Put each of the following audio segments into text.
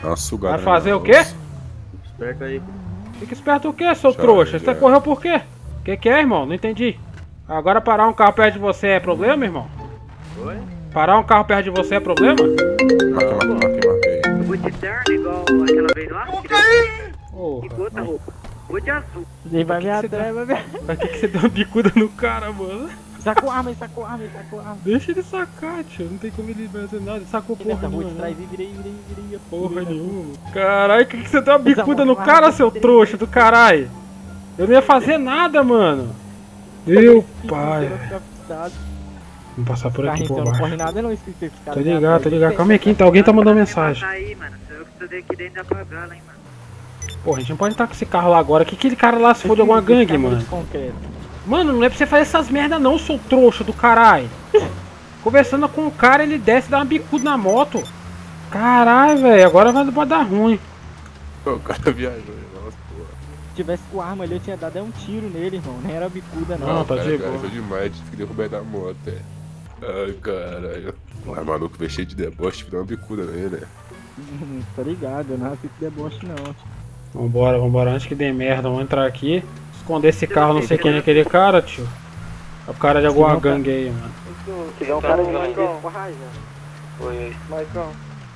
Dá uma sugada. Vai fazer o quê? Esperto aí. Fica esperto o quê, seu trouxa? Você correu por quê? Que é, irmão? Não entendi. Agora parar um carro perto de você é problema, irmão? Oi? Parar um carro perto de você é problema? Marquei. Eu vou de terno igual aquela vez lá. Porra. E outra roupa. Vou de azul. Ele vai me atrás, vai me Pra que você deu uma bicuda no cara, mano? Sacou arma, ele sacou arma, ele sacou arma. Deixa ele sacar, tio. Não tem como ele fazer nada. Ele sacou porra Nessa rua de nenhuma. trás, virei. Porra nenhuma. Caralho, que você deu uma bicuda no cara, seu trouxa do caralho? Eu não ia fazer nada, mano. Meu pai. Vamos passar por aqui, por Não baixo. corre nada não, esse cara. Tô ligado. Calma aí, tá? Alguém tá mandando mensagem. Aí, mano. Eu estudei aqui dentro da favela, hein, mano. Porra, a gente não pode estar com esse carro lá agora. Que aquele cara lá se for de alguma gangue, mano? Mano, não é pra você fazer essas merda não, seu trouxa do caralho. Conversando com o cara, ele desce e dá uma bicuda na moto. Caralho, velho. Agora vai dar ruim. O cara viajou, nossa, porra. Se tivesse com arma ali, eu tinha dado um tiro nele, irmão. Nem era bicuda, não. Não, tá cara, de cara, boa. foi demais, tive que derrubar ele da moto, é. Ai, caralho. Mas maluco veio cheio de deboche, tive que dar uma bicuda nele, né? Tá ligado, eu não aceito deboche não. Vambora, antes que dê merda. Vamos entrar aqui. Esconder esse carro, não sei quem é aquele cara, tio. É o cara de alguma gangue aí, mano. Se tiver um cara de Maicon. Oi. Maicon,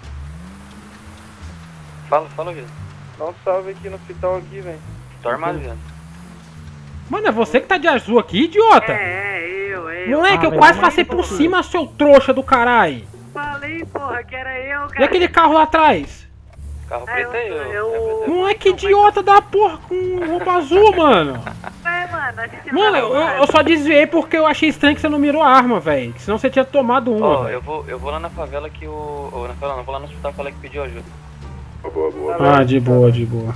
Fala, viado. dá um salve aqui no hospital aqui, velho. Tô armado, viado. Mano, é você que tá de azul aqui, idiota? Eu. Moleque, eu velho, quase mas passei não por precisa. cima, seu trouxa do caralho. Falei, porra, que era eu, E cara. aquele carro lá atrás? Carro Ah, preto é eu- Moleque idiota da porra com roupa azul, mano. Mano, a gente Mano, não eu só desviei porque eu achei estranho que você não mirou a arma, velho. Senão você tinha tomado uma. Ó, velho. eu vou lá na favela que o... Ou na favela não, vou lá no hospital falar que pediu ajuda. Boa. Ah, de boa.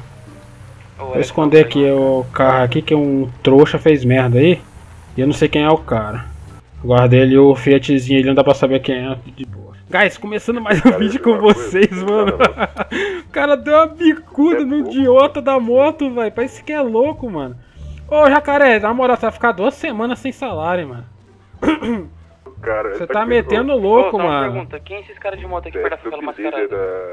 Vou esconder aqui o carro aqui que um trouxa fez merda aí. E eu não sei quem é o cara. Guardei ali o Fiatzinho, ele não dá pra saber quem é. De boa. Guys, começando mais um vídeo com vocês, mano. O cara deu uma bicuda no idiota da moto, velho. Parece que é louco, mano. Ô, Jacaré, na moral, você vai ficar 2 semanas sem salário, mano. Cara, Você tá metendo louco, Uma mano. pergunta, quem é esses caras de moto aqui perto da favela mascarado?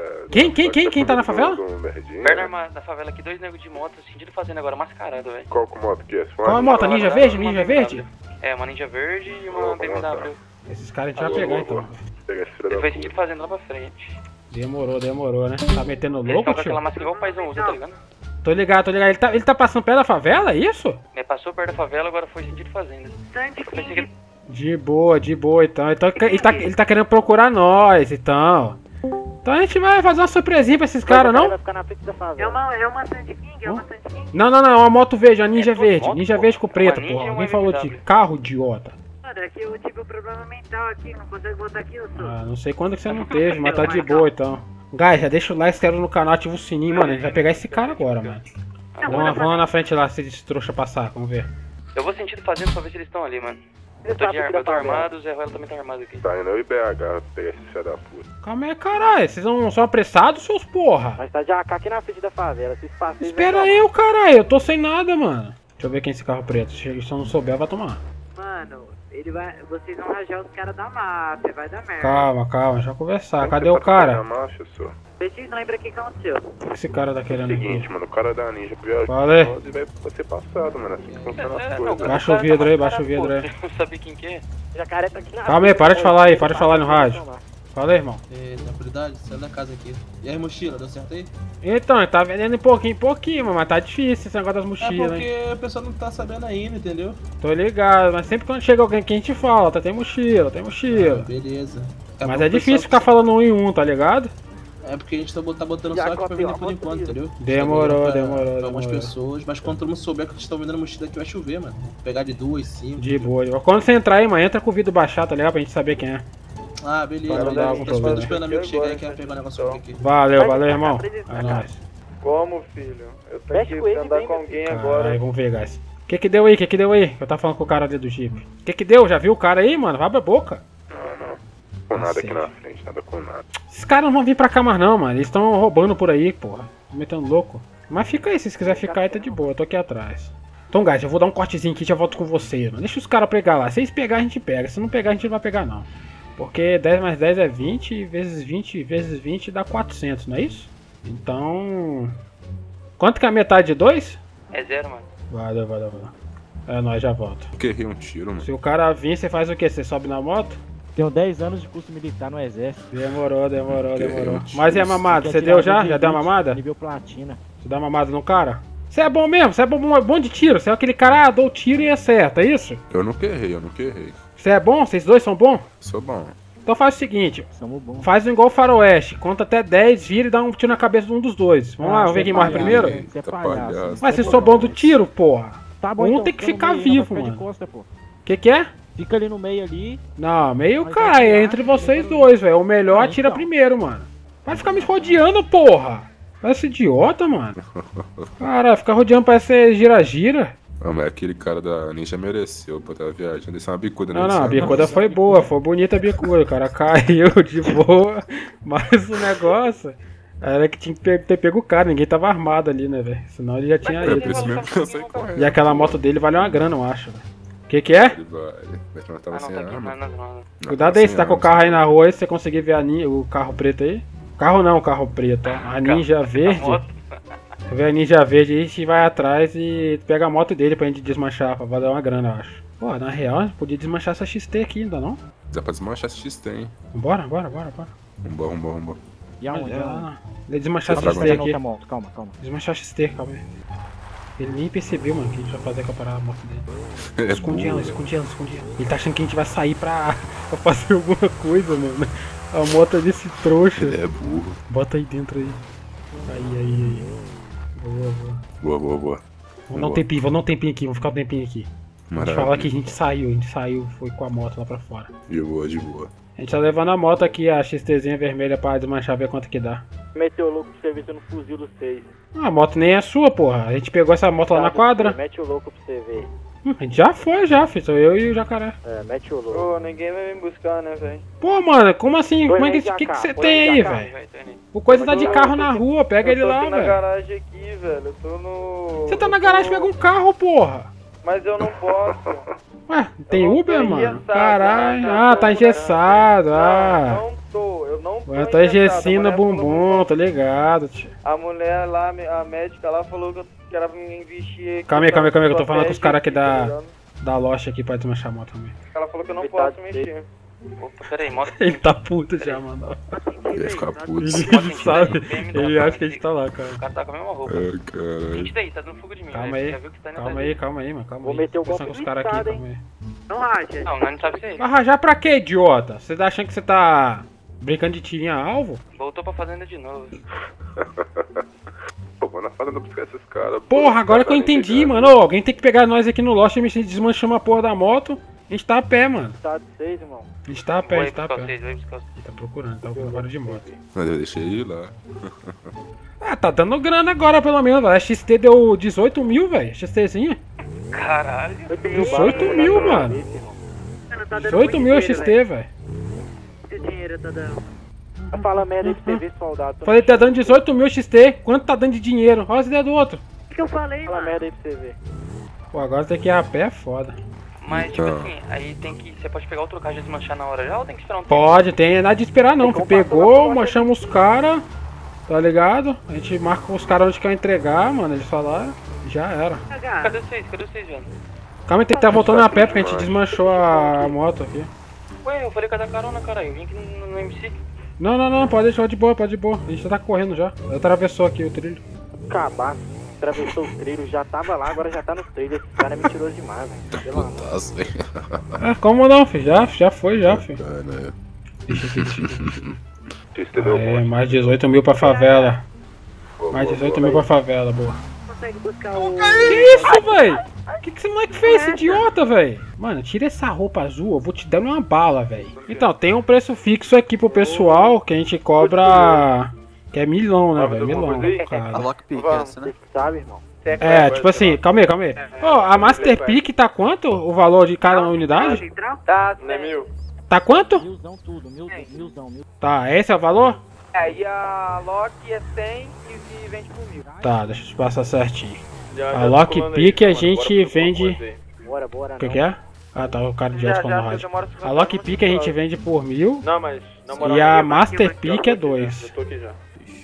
Quem tá na favela? Perto da favela aqui, 2 negros de moto, sentindo fazendo agora mascarado, velho. Qual moto que é? Qual é a moto? Ninja Verde? Ninja Verde? É, uma Ninja Verde e uma BMW. Esses caras a gente vai pegar então. Ele fez sentido fazendo lá pra frente. Demorou, né? Tá metendo Eles louco, estão com tio? aquela máscara igual o paizão usa, tá ligado? Tô ligado. Ele tá passando perto da favela, é isso? Ele passou perto da favela, agora foi sentido fazenda. Sandy Eu pensei que ele... De boa, então. Ele tá querendo procurar nós, então. Então a gente vai fazer uma surpresinha pra esses caras, não? Vai ficar na frente da É favela. uma Sandy King, Não, é uma moto verde, uma Ninja Verde. moto, Ninja porra? Verde com preta, Uma Ninja porra. e uma Alguém falou de BMW. carro, idiota. Mano, é que eu tive um problema mental aqui, não consigo botar aqui, eu sou. Ah, não sei quando que você não teve, mas tá de boa, então. Guys, já deixa o like, se inscreve no canal, ativa o sininho, mano. A gente vai pegar esse cara agora, mano. Vamos lá na frente lá, se esse trouxa passar, vamos ver. Eu vou sentido fazendo pra ver se eles estão ali, mano. Eu tô armado, o Zé Ruela também tá armado aqui. Tá indo eu e BH pegar esse filho da puta. Calma aí, caralho. Vocês não são apressados, seus porra? Mas tá de AK aqui na frente da favela. Se passeios. Espera eu, caralho. Eu tô sem nada, mano. Deixa eu ver quem é esse carro preto. Se eu não souber, vai tomar. Mano, vocês vão rajar os caras da máfia, vai dar merda. Calma, deixa eu conversar. Cadê Você o tá cara? na marcha, só. Vocês lembram o que aconteceu? O que esse cara tá querendo Seguinte, aqui? mano, o cara da Ninja viajou Valeu. e vai ser passado, mano. Assim que funciona as Não, coisas. Baixa o vidro aí, baixa o vidro aí. Não sabia quem que é? Jacaré tá aqui na Calma aí, para de falar aí, para de falar no rádio. Fala aí, irmão. Tranquilidade, saiu da casa aqui. E aí, mochila, deu certo aí? Então, ele tá vendendo em pouquinho, mas tá difícil esse negócio das É mochilas, hein? porque o pessoal não tá sabendo ainda, entendeu? Tô ligado, mas sempre quando chega alguém aqui a gente fala, tá, tem mochila. Beleza. Daqui a Mas pouco é o difícil pessoal- ficar falando um em um, tá ligado? É porque a gente tá botando Já só aqui pra vender copiou, por enquanto, entendeu? Demorou, Pra demorou. algumas pessoas, mas quando todo mundo souber que a gente tá vendendo mochila aqui vai chover, mano. Pegar de 2, 5. De boa. Quando você entrar aí, mano, entra com o vidro baixado, tá ligado? Pra gente saber quem é. Ah, beleza. Para não dar algum Tô problema. esperando amigo chegar aí que vai pegar o negócio aqui. Valeu, irmão. É nóis. Como, filho? Eu tenho Mexe que com ele, andar vem, com meu alguém Caralho, agora. vamos ver, guys. O que deu aí? Eu tava falando com o cara ali do Jeep. O que deu? Já viu o cara aí, mano? Abre a boca. Com nada aqui na frente, nada com nada. Esses caras não vão vir pra cá mais não, mano. Eles estão roubando por aí, porra. Tão metendo louco. Mas fica aí, se vocês quiserem ficar aí, tá de boa. Eu tô aqui atrás. Então, guys, eu vou dar um cortezinho aqui e já volto com vocês, mano. Deixa os caras pegar lá. Se eles pegar, a gente pega. Se não pegar, a gente não vai pegar, não. Porque 10 mais 10 é 20, vezes 20 vezes 20 dá 400, não é isso? Então... Quanto que é a metade de 2? É 0, mano. Valeu. É nóis, já volto. Que errei um tiro, mano. Se o cara vir, você faz o quê? Você sobe na moto? Tenho 10 anos de curso militar no exército. Demorou. Gente, Mas e a mamada? Quer Você tirar deu já? nível Já deu a 20, mamada? Nível platina. Você dá mamada no cara? Você é bom mesmo? Você é bom de tiro? Você é aquele cara, dou tiro e acerta, é isso? Eu nunca errei. Você é bom? Vocês dois são bons? Sou bom. Então faz o seguinte, Somos bons. faz um igual o faroeste, conta até 10, vira e dá um tiro na cabeça de um dos dois. Vamos lá, vamos ver quem morre primeiro? Você é Tá palhaço. palhaço. Mas vocês são bons do tiro, porra. Tá bom, Um então, tem que fica no ficar meio, não vivo, vai ficar mano. de costa, pô. Que é? Fica ali no meio ali. Não, meio Mas cai, é é entre vocês dois, velho. O melhor atira então. primeiro, mano. Vai ficar me rodeando, porra. Parece idiota, mano. Cara, ficar rodeando parece gira-gira. Ah, mas aquele cara da ninja mereceu, pô, tava viajando. Isso é uma bicuda, né? Não, a bicuda foi boa, foi bonita a bicuda. O cara caiu de boa. Mas o negócio era que tinha que ter pego o cara. Ninguém tava armado ali, né, velho? Senão ele já tinha É por ido. isso mesmo que eu saí correndo. E aquela moto dele valeu uma grana, eu acho. Que é? Ele vai. Mas nós tava Ah, não, sem tá aqui. arma. Não. Cuidado aí, você tá com o carro aí na rua aí, se você conseguir ver o carro preto aí. Carro não, o carro preto, ó. A ninja verde. moto. Você vê a ninja verde aí, a gente vai atrás e pega a moto dele pra gente desmanchar, pra valer uma grana, eu acho. Pô, na real, a gente podia desmanchar essa XT aqui ainda, não? Dá pra desmanchar esse XT, hein? Bora. Vambora. E aonde? Desmanchar Tá essa XT Não, aqui. tá bom, calma. Desmanchar a XT, calma aí. Ele nem percebeu, mano, que a gente vai fazer com a parada da moto dele. É Escondi ela. burro. Ele tá achando que a gente vai sair pra fazer alguma coisa, mano. A moto é desse trouxa. Ele é burro. Bota aí dentro aí. Aí. Boa. Boa. Vamos dar um tempinho aqui, vamos ficar um tempinho aqui. A gente falar que a gente saiu, foi com a moto lá pra fora. De boa. A gente tá levando a moto aqui, a XTzinha vermelha pra desmanchar, ver quanto que dá. Mete o louco pra você ver se eu não fuzilo 6. Ah, a moto nem é sua, porra. A gente pegou essa moto lá na quadra. Mete o louco pra você ver. A gente já foi, filho. Sou eu e o jacaré. É, mete o louco. Ô, ninguém vai me buscar, né, velho? Pô, mano, como assim? Como é que você tem aí, velho? O coisa tá de carro na rua, pega ele lá, Eu tô na velho. garagem aqui, velho. Eu tô no... Você tá na garagem, pega um carro, porra. Mas eu não posso. Ué, tem Eu não Uber, tô mano? engessado, Caralho. né? Ah, tá engessado. Não, Ah. eu não tô Ué, tá engessando a mulher bumbum, falou tá ligado, tio. A mulher lá, a médica lá falou que era pra me investir aqui. Calma aí, que eu tô falando com os caras aqui tá da Lost aqui pra desmanchar a moto também. Ela falou que eu não posso mexer. Opa, peraí, moto. Ele tá puto já, mano. Ele vai ficar puto. Ele sabe, ele acha que a gente tá lá, cara. O cara tá com a mesma roupa. Ai, caralho. Gente daí, tá dando fuga de mim, Calma né? aí, Já viu que tá indo calma atrás aí, dele. mano. Calma Vou aí. meter o Conversando golpe com os caras aqui, blindado, calma aí. Não racha. Não, nós não sabe se é ele. Arrajar pra quê, idiota? Você tá achando que você tá brincando de tirinha alvo? Voltou pra fazenda de novo. Pô, mano, falando pra buscar esses caras. Porra, agora que eu entendi, mano. Ô, alguém tem que pegar nós aqui no Lost e desmanchar a porra da moto. A gente tá a pé, mano. Tá de 6, irmão. A gente tá a pé, a Vai gente tá a buscar pé. vocês, vai buscar vocês. Ele tá procurando, tá com vários de moto. Mas eu deixei ele lá. Ah, tá dando grana agora, pelo menos, velho. A XT deu 18 mil, velho. XTzinha. Caralho. 18 mil, mano. 18 mil a XT, velho. Que dinheiro tá dando? Fala merda aí pra você ver, soldado. Falei, tá dando 18 mil XT. Quanto tá dando de dinheiro? Olha as ideias do outro. O que eu falei, Fala mano? merda aí pra você ver. Pô, agora tem que ir a pé, é foda. Mas, tipo Então. assim, aí tem que... Você pode pegar outro carro e desmanchar na hora já ou tem que esperar um tempo? Pode, tem nada de esperar não. Tem Pegou, como manchamos os caras, tá ligado? A gente marca com os caras onde quer entregar, mano. Eles falaram, já era. Cagar. Cadê vocês? Cadê vocês, velho? Calma aí, tem que estar voltando a pé porque a gente desmanchou a moto aqui. Ué, eu falei que ia dar carona, caralho. Eu vim aqui no MC. Não, pode deixar de boa, pode de boa. A gente já tá correndo já. Atravessou aqui o trilho. Acabar. Atravessou o trilho, já tava lá, agora já tá no trilho. Esse cara é mentiroso demais, velho. Pelo amor. Putaço, velho. Ah, como não, filho? Já foi, filho. Cara, Mais 18 mil pra favela. Mais 18 mil pra favela, boa. Consegue buscar o... Que isso, véi? Que esse moleque fez, esse idiota, véi? Mano, tira essa roupa azul, eu vou te dar uma bala, véi. Então, tem um preço fixo aqui pro pessoal que a gente cobra... Que é milão, né, velho? Milão, A cara. lockpick é essa, né? Você sabe, irmão? É, tipo assim, calma aí. Ó, a Master Peak tá quanto o valor de cada unidade? Central? Tá, né, mil? Tá quanto? Milzão tudo, milzão. Tá, esse é o valor? É, e a Loki é 100 e vende por 1000. Tá, deixa eu te passar certinho. A Lockpick a gente vende... Bora, O que é? Ah, tá, o cara de alto no rádio. A Lockpick a gente vende por 1000 Não, mas... e a Master Peak é 2. tô aqui já.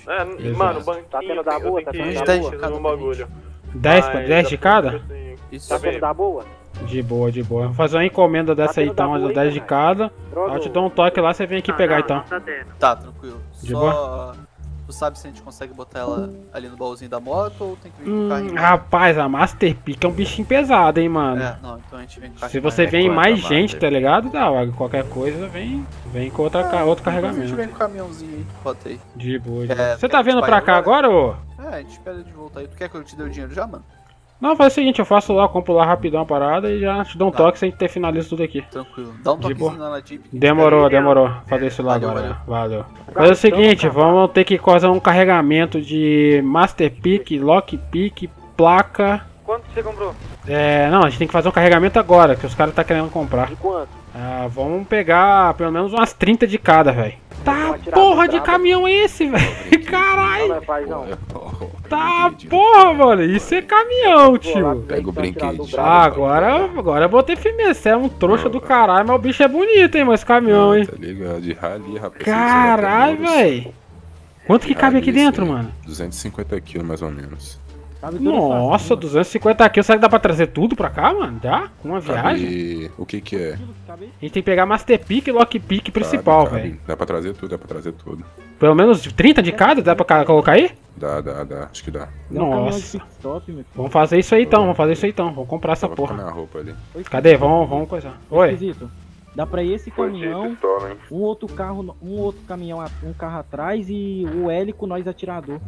É, mano, banquinho, Tá tendo da boa, tá tendo da boa. fazer um bagulho. 10 de cada? Isso. Tá tendo da boa? De boa, de boa. Vou fazer uma encomenda dessa aí tendo da então, boa 10 de aí, cada. Droga, Eu te dou um toque lá, você vem aqui pegar então. Tá tendo. Tá, tranquilo. De Só. Tu sabe se a gente consegue botar ela ali no baúzinho da moto ou tem que vir com o carrinho? Rapaz, a Master Peak é um bichinho pesado, hein, mano. É, não, então a gente vem com o carrinho. Se você vem quanto mais a gente, Master? tá ligado? Dá, qualquer coisa vem com outro A gente carregamento. vem com o caminhãozinho aí, bota aí. De boa, de É, boa. Você quer tá que vindo a gente pra vai cá agora, ô? É, a gente espera de voltar aí. Tu quer que eu te dê o dinheiro já, mano? Não, faz o seguinte, eu faço lá, compro lá rapidão a parada e já te dou um Tá. toque sem ter finaliza tudo aqui. Tranquilo. Dá um De toquezinho boa. lá na Jeep. Demorou. Fazer isso lá Valeu, agora. Valeu. Faz o seguinte, vamos ter que fazer um carregamento de Master Peak, Lock Peak, placa. Quanto você comprou? Não, a gente tem que fazer um carregamento agora, que os caras tá querendo comprar. De quanto? Vamos pegar pelo menos umas 30 de cada, velho. Tá porra de caminhão é esse, velho? Caralho. Não é paizão. Tá porra, mano. Isso é caminhão, tio. Pega o brinquedinho. Agora eu botei firmeza. Você é um trouxa do caralho, mas o bicho é bonito, hein, mano, esse caminhão, hein. Tá ligado? De rally, rapaz. Caralho, velho. Quanto que cabe aqui dentro, mano? 250 kg mais ou menos. Nossa, 250 quilos. Será que dá pra trazer tudo pra cá, mano? Já? Com uma viagem? Cabe... O que que é? A gente tem que pegar Master Peak e Lock Peak principal, Cabe. velho. Dá pra trazer tudo. Pelo menos 30 de cada? Dá pra colocar aí? Dá. Acho que dá. Nossa. Vamos fazer isso aí então, Vamos comprar essa Vou porra. ficar na roupa ali. Cadê? Vamos coisar. Oi. Esquisito. Dá pra ir esse caminhão, um outro caminhão, um carro atrás e o hélico nós atirador.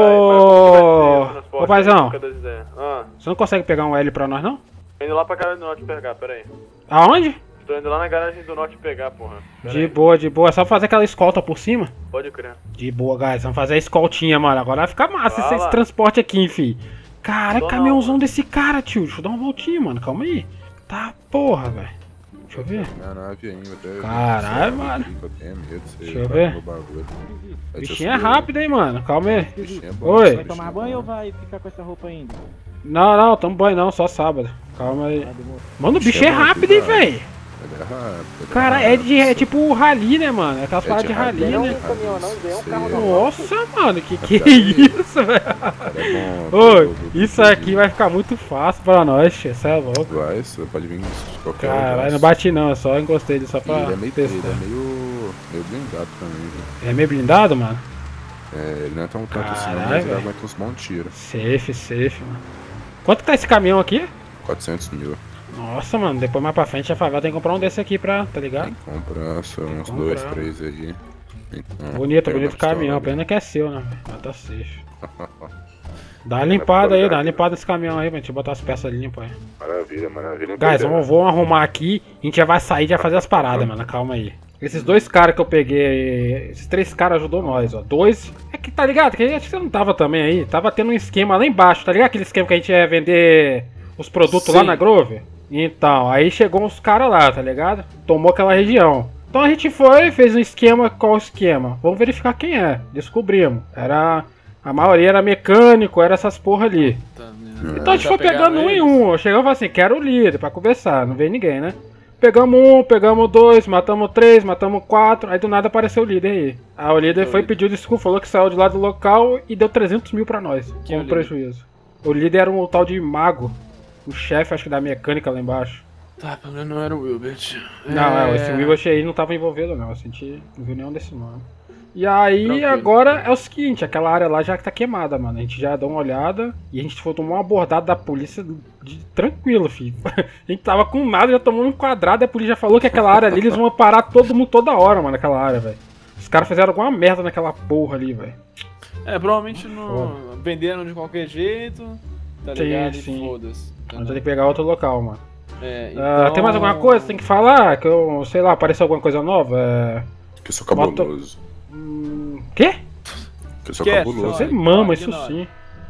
Ô paizão, você não consegue pegar um L pra nós não? Tô indo lá pra garagem do norte pegar, pera aí. Aonde? Tô indo lá na garagem do norte pegar, porra. De boa, é só fazer aquela escolta por cima? Pode crer. De boa, guys, vamos fazer a escoltinha, mano. Agora vai ficar massa esse Fala. transporte aqui, fi. Cara, Tô caminhãozão não, desse cara, tio. Deixa eu dar uma voltinha, mano. Calma aí. Tá porra, velho. Deixa eu ver. Na nave ainda, até. Caralho, mano. Eu tenho medo de você. Deixa eu ver. O Bichinho é rápido, hein, mano. Calma aí. Bichinho é bom. Oi. Vai tomar banho ou vai ficar com essa roupa ainda? Não, tamo banho não, só sábado. Calma aí. Mano, o bicho Bichinho é é bom, rápido, hein, cuidado. velho. Ele é rápido. Cara, é tipo rally, né, mano? É aquelas paradas de rally, Não é né? um caminhão não, é um carro não. Nossa, mano, que é isso, velho? É bom. Oi, isso aqui vai ficar muito fácil pra nós, tio. Você é louco. Vai, você pode vir de qualquer Caralho, não bati não, eu só encostei ele só pra Ele é meio testar. blindado também, velho. É meio blindado, mano? É, ele não é tão tanto assim, Caralho, não, mas ele velho. aguenta uns bons tiros. Safe, mano. Quanto tá esse caminhão aqui? 400 mil. Nossa, mano, depois mais pra frente a favela tem que comprar um desse aqui pra, tá ligado? Tem que comprar só uns comprar. 2, 3 aí. Então, Bonito pega uma pistola caminhão, ali. pena que é seu, né? Mas tá safe. Dá uma limpada aí, dá uma limpada nesse caminhão aí, pra gente botar as peças limpas aí. Maravilha. Guys, vamos arrumar aqui, a gente já vai sair e já fazer as paradas, mano, calma aí. Esses dois caras que eu peguei, esses 3 caras ajudou nós, ó. 2, é que tá ligado, que acho que você não tava também aí, tava tendo um esquema lá embaixo, tá ligado? Aquele esquema que a gente ia vender os produtos lá na Grove? Então, aí chegou uns caras lá, tá ligado? Tomou aquela região. Então a gente foi, fez um esquema, qual esquema? Vamos verificar quem é, descobrimos. A maioria era mecânico, era essas porra ali. Então a gente foi pegando um em um. Eu chegava assim, quero o líder pra conversar, não veio ninguém, né? Pegamos um, pegamos 2, matamos 3, matamos 4, aí do nada apareceu o líder aí. Aí o líder foi pedir desculpa, falou que saiu de lá do local e deu 300 mil pra nós, como prejuízo. O líder era um tal de mago, o chefe acho que da mecânica lá embaixo. Tá, pelo menos não era o Wilbert. Não, esse Wilbert aí não tava envolvido não, a gente não viu nenhum desse nome. E aí, Tranquilo. agora é o seguinte, aquela área lá já tá queimada, mano. A gente já deu uma olhada e a gente foi tomar uma abordada da polícia tranquilo, filho. A gente tava com nada, já tomou um quadrado e a polícia já falou que aquela área ali, eles vão parar todo mundo toda hora, mano, naquela área, velho. Os caras fizeram alguma merda naquela porra ali, velho. É, provavelmente não venderam de qualquer jeito, tá ligado? Sim. E foda-se. A gente vai ter que pegar outro local, mano. É, então... Tem mais alguma coisa que tem que falar? Que eu, sei lá, apareceu alguma coisa nova? Que eu sou cabuloso. Quê? Que eu sou Esquece, cabuloso. Você mama, isso sim.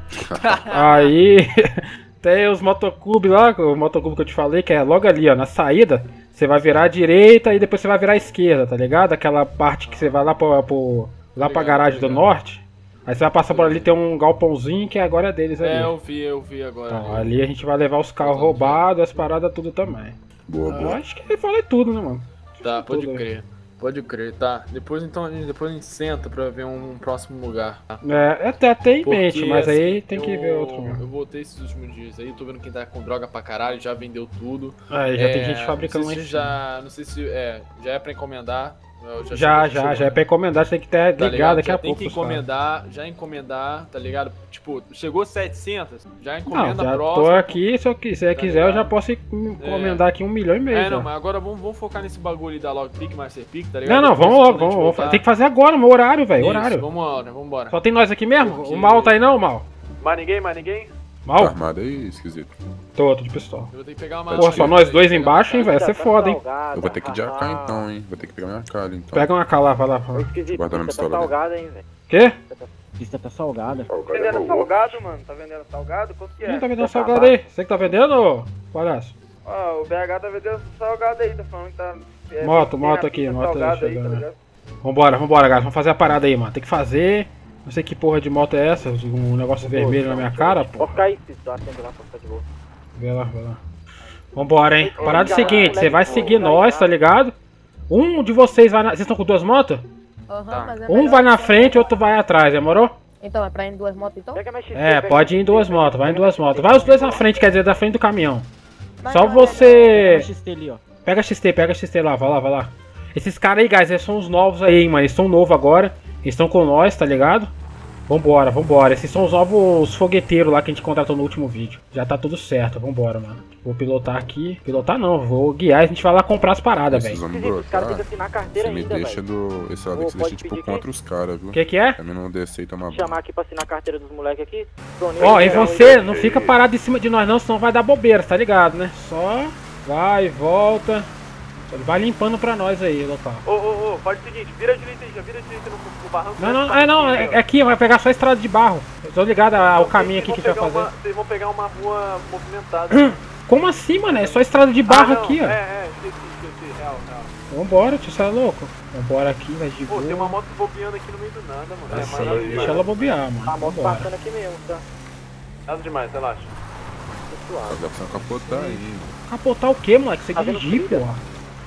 Aí tem os motoclubes lá, o motoclube que eu te falei, que é logo ali, ó, na saída. Você vai virar à direita e depois você vai virar à esquerda, tá ligado? Aquela parte que você vai lá pra garagem do norte. Aí você vai passar por ali, tem um galpãozinho que agora é deles ali. É, eu vi agora. Então, ali a gente vai levar os carros roubados, as paradas tudo também. Boa. Acho que eu falei tudo, né, mano? Tá, pode tudo aí. crer. Pode crer, tá. Depois então depois a gente senta pra ver um próximo lugar. Tá? Até em mente, Porque, mas aí assim, tem que ver outro mesmo. Eu voltei esses últimos dias aí, tô vendo quem tá com droga pra caralho, já vendeu tudo. Aí já tem gente fabricando não sei lá em se cima. já, não sei se já é pra encomendar. Já é pra encomendar, você tem que ter ligado daqui a pouco. Tem que encomendar, já encomendar, tá ligado? Tipo, chegou 700, já Não, encomenda a já próxima. tô aqui, se você quiser eu já posso encomendar aqui 1,5 milhão. Não, mas agora vamos focar nesse bagulho aí da Lockpick, Master Pick, tá ligado? Não, vamos logo, vamos. Tem que fazer agora, meu horário, velho, horário. Vambora. Só tem nós aqui mesmo? O Mal tá aí não, Mal? Mais ninguém? Mal? Tá armado aí, esquisito. Tô de pistola. Eu vou ter que pegar uma... Porra, só nós dois embaixo, hein, velho, vai ser foda, hein. Eu vou ter que de AK então, hein. Vou ter que pegar minha AK ali, então. Pega uma AK lá, vai lá. Guardar minha pistola ali. Salgada, hein, velho. Quê? Pista tá salgada. Vendendo salgado, mano. Tá vendendo salgado? Quanto que é? Quem tá vendendo salgado aí? Você que tá vendendo, ô palhaço? Ó, o BH tá vendendo salgado aí, tá falando que tá... Moto aqui, moto aí chegando. Vambora, galera, vamos fazer a parada aí, mano. Tem que fazer. Não sei que porra de moto é essa, um negócio vermelho na minha cara, pô. Pode ficar aí, se tu atende lá pra ficar de boa. Vê lá. Vambora, hein. Parada é o seguinte, você vai seguir nós, tá ligado? Um de vocês vai na... Vocês estão com 2 motos? Um vai na frente, outro vai atrás, demorou? Então, é pra ir em 2 motos, então? Pode ir em 2 motos, vai em 2 motos. Vai os dois na frente, quer dizer, da frente do caminhão. Só você... Pega a XT lá, vai lá. Esses caras aí, guys, eles são os novos aí, hein, mano. Eles são novos agora. Eles estão com nós, tá ligado? Vambora. Esses são os novos fogueteiros lá que a gente contratou no último vídeo. Já tá tudo certo, vambora, mano. Vou pilotar aqui. Pilotar não, vou guiar e a gente vai lá comprar as paradas, velho. Você me deixa do... Esse lado aqui você deixa tipo contra os caras, viu? Que é? Pra mim não descer e tomar banho. Chamar aqui pra assinar a carteira dos moleques aqui. Ó, e você não fica parado em cima de nós não, senão vai dar bobeira, tá ligado, né? Só vai e volta. Ele vai limpando pra nós aí, local. Faz o seguinte, vira a direita aí, já vira a direita no barranco. Não, é aqui, vai pegar só a estrada de barro. Eu tô ligado ao caminho aqui que a gente vai fazer. Vocês vão pegar uma rua movimentada. Como assim, mano? É só estrada de barro aqui, ó. Esqueci, real. Vambora, tio, você é louco? Vambora aqui, vai de boa. Pô, tem uma moto bobeando aqui no meio do nada, mano. Deixa ela bobear, mano. A moto passando aqui mesmo, tá? Nada demais, relaxa. Só dá pra capotar aí. Capotar o quê, moleque? Você dirigir, porra.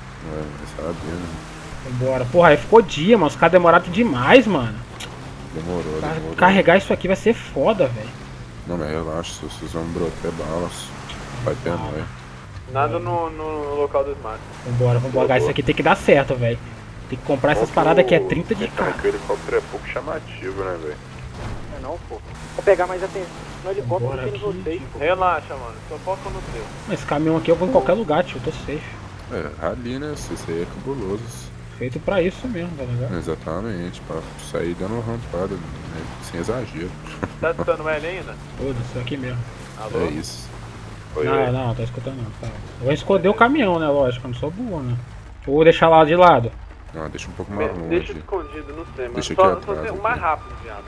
Sabe, né? Vambora. Porra, aí ficou dia, mano. Os caras demoraram demais, mano. Demorou. Carregar isso aqui vai ser foda, velho. Não, mas relaxa, vocês vão brotar balas. Vai pé, não é? Nada no local do Smart. Vambora, guys. Isso aqui tem que dar certo, velho. Tem que comprar essas paradas aqui, é 30 de carro. O helicóptero é pouco chamativo, né, velho? Não, pô. Vou pegar mais atenção no helicóptero do que em vocês, pô. Relaxa, mano. Só foca no seu. Esse caminhão aqui eu vou em qualquer lugar, tio. Eu tô safe. Ali, né? Isso aí é cabuloso. Feito pra isso mesmo, tá ligado? Exatamente, pra sair dando rampada, né? Sem exagero. Tá escutando L ainda? Foda-se, aqui mesmo. Alô? É isso. Não, tô escutando não. Tá. Eu vou esconder o caminhão, né? Lógico, eu não sou burro, né? Ou vou deixar lá de lado? Não, deixa um pouco mais longe. Deixa escondido, não sei, mano. Deixa só aqui atrás, o mais rápido, viado.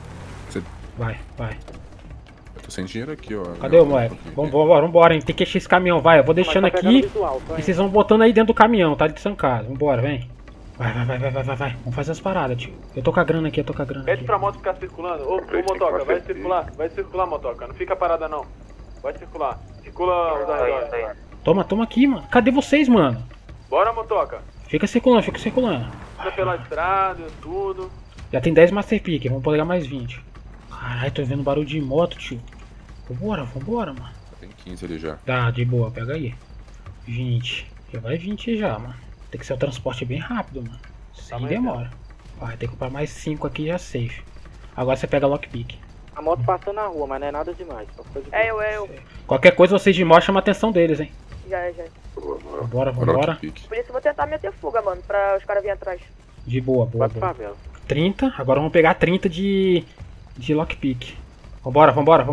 Vai. Eu tô sem dinheiro aqui, ó. Cadê o moleque? Vambora, hein? Tem que encher esse caminhão, vai. Eu vou deixando aqui e vocês vão botando aí dentro do caminhão, tá? De sancado. Vambora, vem. Vai. Vamos fazer as paradas, tio. Eu tô com a grana aqui, Pede pra moto ficar circulando. Ô, motoca, vai circular, motoca. Não fica parada, não. Vai circular. Circula os arredores. Toma aqui, mano. Cadê vocês, mano? Bora, motoca. Fica circulando. Anda pela estrada, tudo. Já tem 10 Master Pick, vamos pegar mais 20. Caralho, tô vendo barulho de moto, tio. Vambora, mano. Tem 15 ali já. Tá, de boa, pega aí. 20. Já vai 20 já, mano. Tem que ser um transporte bem rápido, mano. Sem demora. Vai, tem que comprar mais 5 aqui já safe. Agora você pega lockpick. A moto passando na rua, mas não é nada demais. Eu. Qualquer coisa vocês de moto chama a atenção deles, hein. Já. Vambora. Por isso eu vou tentar meter fuga, mano, pra os caras virem atrás. De boa. 30, agora vamos pegar 30 de lockpick. Vambora.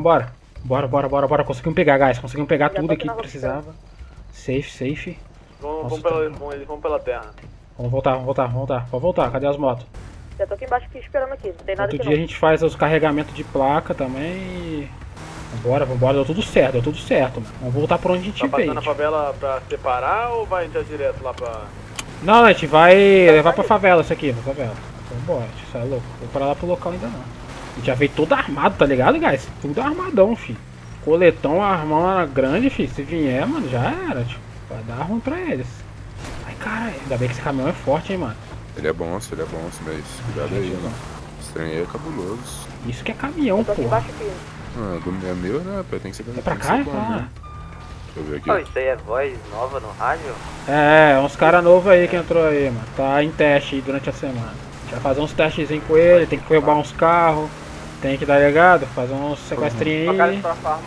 Bora. Conseguimos pegar, guys. Conseguimos pegar tudo aqui que precisava. Safe. Vamos pela terra. Vamos voltar. Pode voltar. Cadê as motos? Já tô aqui embaixo aqui esperando aqui. Não tem nada aqui. Outro dia a gente faz os carregamentos de placa também. Vambora. Deu tudo certo, mano. Vamos voltar por onde a gente veio. Tá passando a favela pra separar ou vai já direto lá pra... Não, a gente vai levar pra favela isso aqui, Vambora, isso é louco. Vou parar lá pro local ainda não. A gente já veio todo armado, tá ligado, guys? Tudo armadão, filho. Coletão, armão grande, filho. Se vier, mano, já era, tio. Vai dar ruim pra eles. Ai, caralho. Ainda bem que esse caminhão é forte, hein, mano. Ele é bom, mas cuidado aí, mano. Esse trem aí é cabuloso. Isso que é caminhão, pô. Ah, é meu, né, pai? Tem que ser É pra cá, bom, né? Deixa eu ver aqui. Oh, isso aí é voz nova no rádio? É, uns caras novos aí que entrou aí, mano. Tá em teste aí durante a semana. A gente vai fazer uns testezinhos com ele, tem que roubar uns carros. Tem que dar ligado, fazer uns sequestrinhos aí.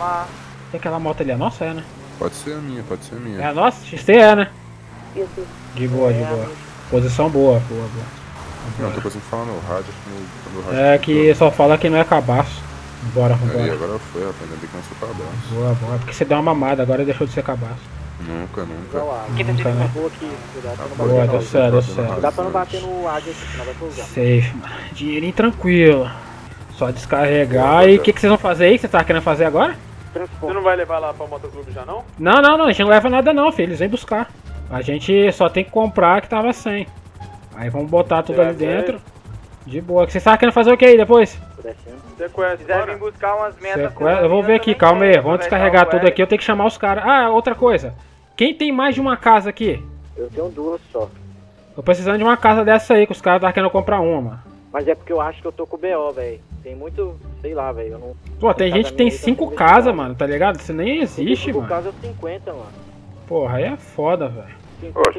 Tem aquela moto ali, é nossa, é, né? Pode ser a minha. É a nossa? XT é, né? Isso. De boa. Posição boa. Não, tô conseguindo falar no rádio, acho que no rádio. É que só fala que não é cabaço. Bora. Aí, agora foi, rapaz, ainda bem que não sou cabaço. Boa. Porque você deu uma mamada, agora deixou de ser cabaço. Nunca. Nunca, né? Boa aqui, cuidado pra não Boa, bater. deu certo. Dá pra não bater no águia aqui, senão vai pousar. Safe, mano. Dinheirinho tranquilo. Só descarregar. E o que vocês vão fazer aí? Que você tá querendo fazer agora? Você não vai levar lá pra motoclube já, não? Não, a gente não leva nada não, filho. Eles vêm buscar. A gente só tem que comprar que tava sem. Aí vamos botar tudo ali dentro. De boa. Vocês estavam querendo fazer o que aí depois? Sequestro. Quiser vir buscar umas metas. Eu vou ver aqui, calma aí. Vamos descarregar tudo aqui. Eu tenho que chamar os caras. Ah, outra coisa. Quem tem mais de uma casa aqui? Eu tenho duas só. Tô precisando de uma casa dessa aí, que os caras estavam querendo comprar uma, mano. Mas é porque eu acho que eu tô com o BO, velho. Tem muito, sei lá, velho. Eu não. Pô, tem gente que tem 5 casas, mano, tá ligado? Isso nem existe, 5 mano. casas 50, mano. Porra, aí é foda, velho. Ô,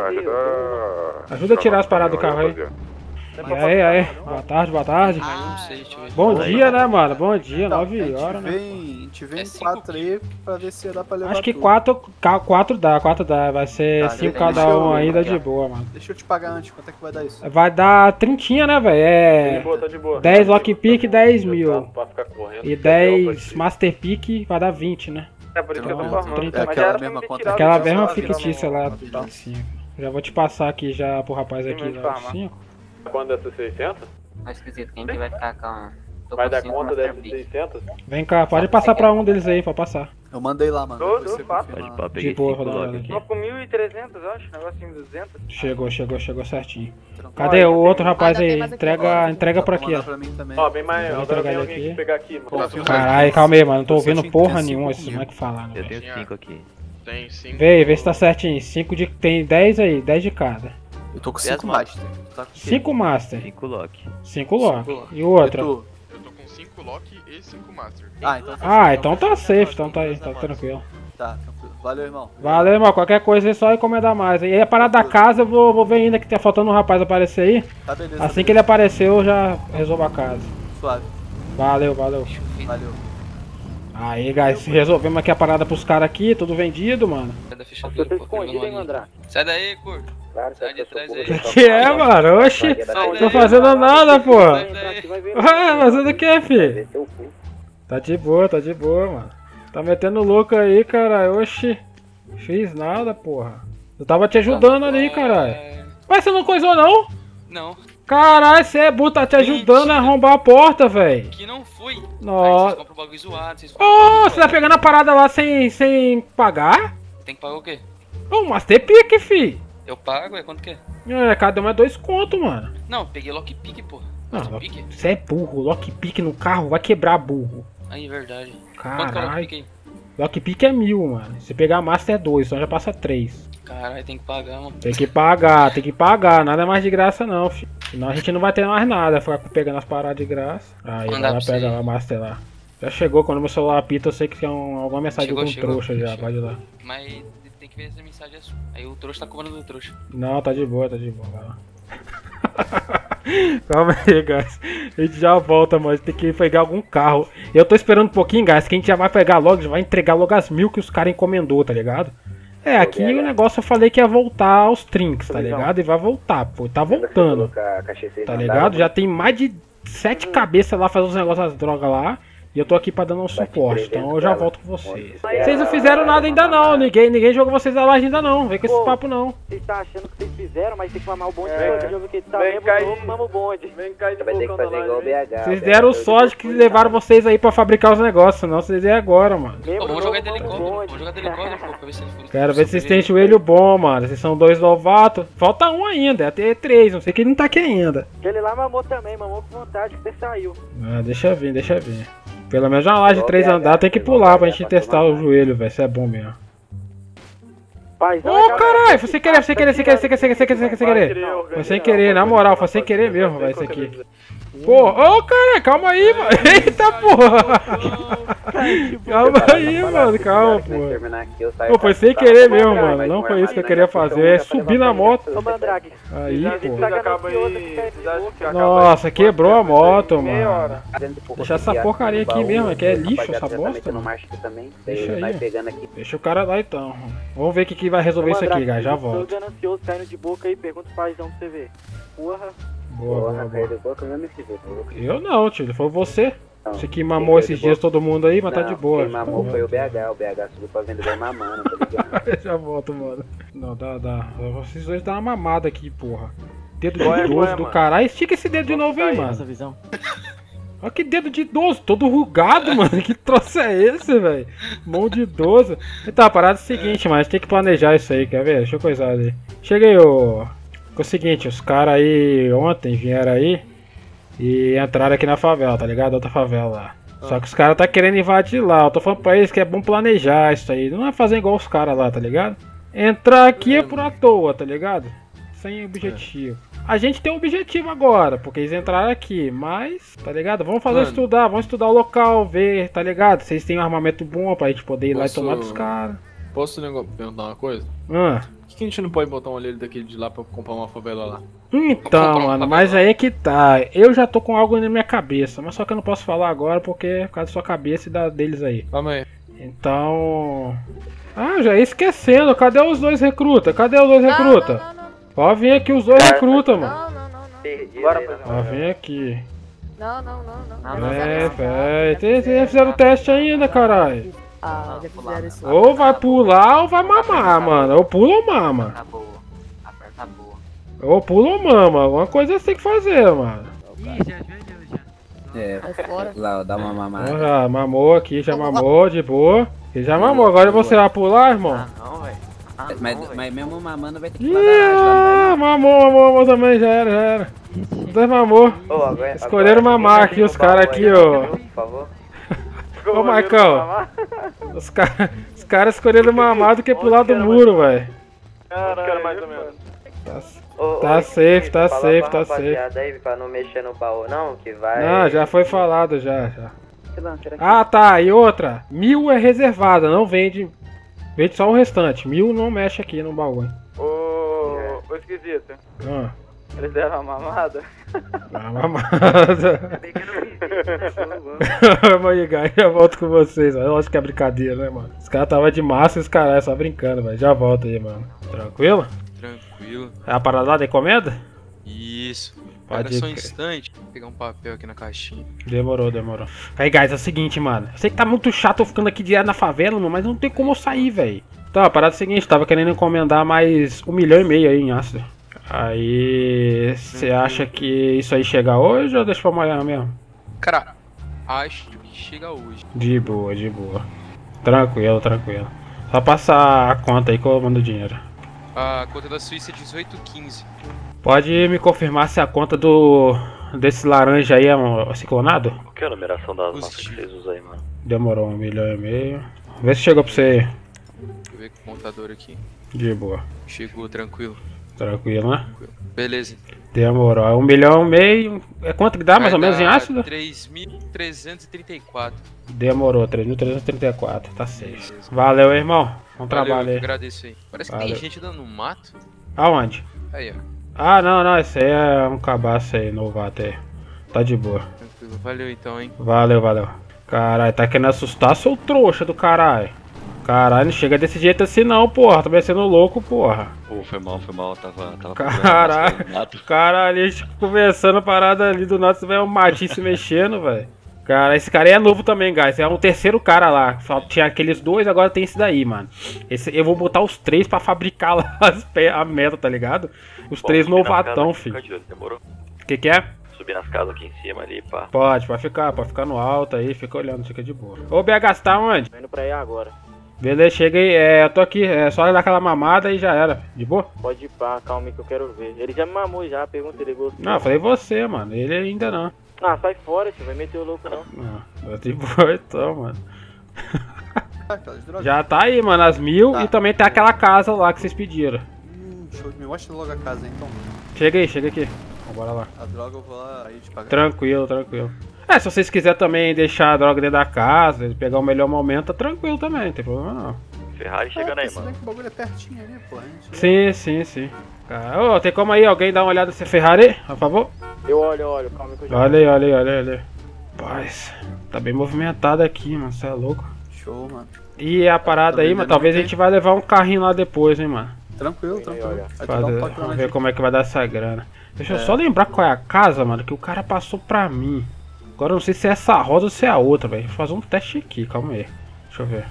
Ajuda a tirar as paradas do carro aí. E aí. Boa tarde. Bom dia, né, mano? Bom dia, 9 horas, né? A gente vem 4 aí pra ver se dá pra levar. Acho que 4 dá. Vai ser 5 cada um ainda de boa, mano. Deixa eu te pagar antes, quanto é que vai dar isso? Vai dar 30, né, velho? Tá de boa. 10 lockpick, 10 mil. Pra ficar correndo. E 10 master pick vai dar 20, né? É por isso que eu tô Então, formando. 30. É aquela mesma conta. Aquela mesma fictícia lá, 25. Já vou te passar aqui já pro rapaz aqui lá, 5. Quando dessas 600? Mas esquisito, quem que vai ficar com... Vai dar conta dessas 600? Vem cá, pode passar pra um deles aí, pode passar. Eu mandei lá, mano. Tô, Depois você faço. confirma. De boa, rodando aqui. Tô com 1.300, eu acho, negocinho de 200. Chegou certinho. Cadê o outro rapaz aí? Entrega por aqui, ó. Pra mim também. Ó, bem mais. Vou Agora entregar vem ele alguém aqui. aqui pegar aqui, mano. Caralho, calma aí, mano. Não tô ouvindo Tem porra cinco nenhuma esses mil. moleques falando. Eu tenho 5 aqui. Tem 5. Vê se tá certinho. 5 de. Tem 10 aí, 10 de cada. Eu tô com 5 master. Tá com 5 master. 5 lock. 5 lock. Cinco lock. E o outro? Eu tô com 5 lock e 5 master. Então tá safe, então tá aí, tá tranquilo. Tá, tranquilo. Valeu, irmão. Valeu, irmão. Qualquer coisa é só encomendar mais. E aí a parada da casa eu vou ver ainda que tá faltando um rapaz aparecer aí. Tá, beleza. Assim que ele aparecer eu já resolvo a casa. Suave. Valeu. Valeu. Aí, guys, resolvemos aqui a parada pros caras aqui, tudo vendido, mano. Eu tô escondido, hein, André? Sai daí, curto. Claro, Sai de trás aí. Que é, mano? Oxi, tô fazendo nada, pô. Ué, fazendo o que, fi? Tá de boa, mano. Tá metendo louco aí, cara. Oxi, fiz nada, porra. Eu tava te ajudando ali, caralho. Mas você não coisou, não? Não. Caralho, você é burro, tá te ajudando a arrombar a porta, velho. Que não fui. Nossa. Vocês compram o bagulho zoado. Você tá pegando a parada lá sem pagar? Tem que pagar o quê? Ô, Master Pick, fi. Eu pago, é quanto que é? É, cada um é 2 conto, mano. Não, peguei lockpick, porra. Lockpick? Você é burro, lockpick no carro vai quebrar burro. Aí, verdade. Quanto que é o Caralho. lockpick aí? Lockpick é 1000, mano. Se pegar a Master é 2, então já passa 3. Caralho, tem que pagar, mano. Tem que pagar. Nada mais de graça não, filho. Senão a gente não vai ter mais nada. Ficar pegando as paradas de graça. Aí, vai lá pegar a Master lá. Já chegou, quando meu celular apita, eu sei que tem alguma mensagem com trouxa já. Vai de lá. Mas tem que ver se a mensagem é sua. Aí o trouxa tá cobrando do trouxa. Não, tá de boa, vai lá. Calma aí, guys. A gente já volta, mano. A gente tem que pegar algum carro. Eu tô esperando um pouquinho, guys, que a gente já vai pegar logo, já vai entregar logo as 1000 que os caras encomendou, tá ligado? É, aqui o negócio eu falei que ia voltar aos trinks, tá ligado? E vai voltar, pô. Tá voltando. Tá ligado? Já tem mais de 7 cabeças lá fazendo os negócios das drogas lá. E eu tô aqui pra dar um suporte, então eu já volto com vocês. Vocês não fizeram nada ainda não, ninguém jogou vocês na laje ainda não, vem com esse papo não. Vocês tá achando que vocês fizeram, mas tem que mamar o bonde todo jogo que tá mesmo novo, mama o bonde. Vem cá de Vai ter que fazer igual o BH. Vocês deram sorte que levaram vocês aí pra fabricar os negócios, senão vocês iam agora, mano. Vamos jogar de helicóptero, pô, pra ver se ele for. Quero ver se vocês têm joelho bom, mano. Vocês são 2 novatos. Falta um ainda, até 3, não sei que ele não tá aqui ainda. Aquele lá mamou também, mamou com vontade que você saiu. Ah, deixa vir. Pelo menos uma laje de 3 andares tem que pular pra gente testar o joelho, velho. Isso é bom mesmo. Ô, caralho, foi sem querer, sem querer, sem querer, sem querer, sem querer, sem querer. Foi sem querer, na moral, foi sem querer mesmo, velho, isso aqui. Porra, ô, caralho, calma aí, mano. Eita, porra. Calma aí, mano, calma, porra. Pô, foi sem querer mesmo, mano. Não foi isso que eu queria fazer, é subir na moto. Aí, pô. Nossa, quebrou a moto, mano. Deixa essa porcaria aqui mesmo, que é lixo essa bosta, mano. Deixa aí. Deixa o cara lá então. Vamos ver o que vai resolver isso aqui, guys. Já volto. Tô ganancioso caindo de boca aí, pergunta o paizão pra você ver. Porra. Boa. Eu não, tio. Foi você. Você que mamou esses dias todo mundo aí, mas tá de boa. Quem mamou foi o BH subiu pra vendedor mamando, tá ligado? Já volto, mano. Não, dá. Vocês dois dão uma mamada aqui, porra. Dedo de idoso do caralho. Estica esse dedo de novo aí, mano. Olha que dedo de idoso, todo rugado, mano. Que troço é esse, velho? Mão de idoso. Então, a parada é o seguinte, mas tem que planejar isso aí, quer ver? Deixa eu coisar ali. Cheguei, ô. É o seguinte, os caras aí ontem vieram aí e entraram aqui na favela, tá ligado? Outra favela lá. Só que os caras tá querendo invadir lá. Eu tô falando pra eles que é bom planejar isso aí. Não é fazer igual os caras lá, tá ligado? Entrar aqui é por à toa, tá ligado? Sem objetivo. A gente tem um objetivo agora, porque eles entraram aqui, mas, tá ligado? Vamos fazer estudar, vamos estudar o local, ver, tá ligado? Vocês têm um armamento bom pra gente poder ir lá e tomar dos caras. Posso perguntar uma coisa? Por que a gente não pode botar um olho daquele de lá pra comprar uma favela lá? Então, mano, mas aí é que tá. Eu já tô com algo na minha cabeça, mas só que eu não posso falar agora porque é por causa da sua cabeça e da deles aí. Calma aí. Então... Ah, já ia esquecendo. Cadê os dois recruta? Cadê os dois recruta? Pode vir aqui os dois recruta, mano. Pode vir aqui. Não. Vocês fizeram o teste ainda, caralho. Já fizeram isso. Ou vai pular ou vai mamar, mano. Ou pula ou mama. Tá boa. Tá boa. Ou pula ou mama. Alguma coisa você tem que fazer, mano. Lá, dá uma mamada. Já mamou aqui, já mamou, de boa. Ele já mamou, agora você vai pular, irmão? Não, velho. Mas mesmo mamando vai ter que fazer mamou também, já era. Os dois mamou. Escolheram mamar aqui, os caras aqui, ó. Por favor. Ô, Marcão, os caras escolheram mamar do que pular do muro, velho. Caralho, mais ou menos. Tá safe. Aí pra não mexer no baú, não, que vai. Não, já foi falado, já. Ah, tá, e outra. 1000 é reservada, não vende. Vende só o restante. 1000 não mexe aqui no baú, hein. Ô, esquisito. Eles deram uma mamada? Uma mamada. Vamos aí, guys, já volto com vocês. Eu acho que é brincadeira, né, mano? Os caras tava de massa e os caras só brincando, velho. Já volto aí, mano. Tranquilo? Tranquilo. É a parada lá da encomenda? Isso. Pode ir. Só um instante. Vou pegar um papel aqui na caixinha. Demorou. Aí, guys, é o seguinte, mano. Eu sei que tá muito chato eu ficando aqui direto na favela, mano, mas não tem como eu sair, velho. Então, a parada é o seguinte, tava querendo encomendar mais 1,5 milhão aí em ácido. Aí, você acha que isso aí chega hoje ou deixa pra amanhã mesmo? Cara, acho que chega hoje. De boa. Tranquilo. Só passar a conta aí que eu mando o dinheiro. A conta da Suíça é 1815. Pode me confirmar se a conta desse laranja aí é ciclonado? Qual que é a numeração das marcas que vocês usam aí, mano? Demorou, 1,5 milhão. Vê se chegou pra você aí. Deixa eu ver com o contador aqui. De boa. Chegou, tranquilo. Tranquilo, né? Beleza. Demorou. 1,5 milhão. É quanto que dá mais ou menos em ácido? 3.334. Demorou, 3.334. Tá certo. Valeu, irmão. Bom trabalho aí. Eu agradeço aí. Parece que tem gente dando no mato. Aonde? Aí, ó. Ah, não. Esse aí é um cabaço aí, novato aí. Tá de boa. Tranquilo. Valeu então, hein. Valeu. Caralho, tá querendo assustar seu trouxa do caralho. Caralho, não chega desse jeito assim não, porra. Tá parecendo louco, porra. Pô, foi mal. Tava Caralho, a gente conversando a parada ali do nada, você vê um matinho se mexendo, velho. Cara, esse cara aí é novo também, guys. É um terceiro cara lá. Só tinha aqueles dois, agora tem esse daí, mano. Eu vou botar os 3 pra fabricar lá a meta, tá ligado? Os 3 novatão, filho. Demorou? Que é? Subir nas casas aqui em cima ali, pá. Pode ficar no alto aí, fica olhando, fica de boa. Ô, BH, você tá onde? Tô indo pra aí agora. Beleza, chega aí, eu tô aqui, é só dar aquela mamada e já era, de boa? Pode ir pá, calma aí que eu quero ver. Ele já me mamou já, pergunta ele gostou. Não, eu falei você, mano, ele ainda não. Ah, sai fora, tio, vai meter o louco não. Não, de boa então, mano. Já tá aí, mano, as 1000 e também tem aquela casa lá que vocês pediram. Show, me mostra logo a casa então. Chega aqui. Bora lá. A droga eu vou lá aí te pagar. Tranquilo. Se vocês quiserem também deixar a droga dentro da casa, pegar o melhor momento, tá tranquilo também, não tem problema não. Ferrari chegando aí, mano. O bagulho é pertinho ali, pô. Sim. Ô, tem como aí alguém dar uma olhada nessa Ferrari, por favor? Eu olho, calma que eu já... Olha aí. Rapaz, tá bem movimentado aqui, mano, você é louco. Show, mano. E a parada aí, mano, talvez a gente vai levar um carrinho lá depois, hein, mano. Tranquilo. Vamos ver como é que vai dar essa grana. Deixa eu só lembrar qual é a casa, mano, que o cara passou pra mim. Agora eu não sei se é essa roda ou se é a outra, velho. Vou fazer um teste aqui, calma aí. Deixa eu ver.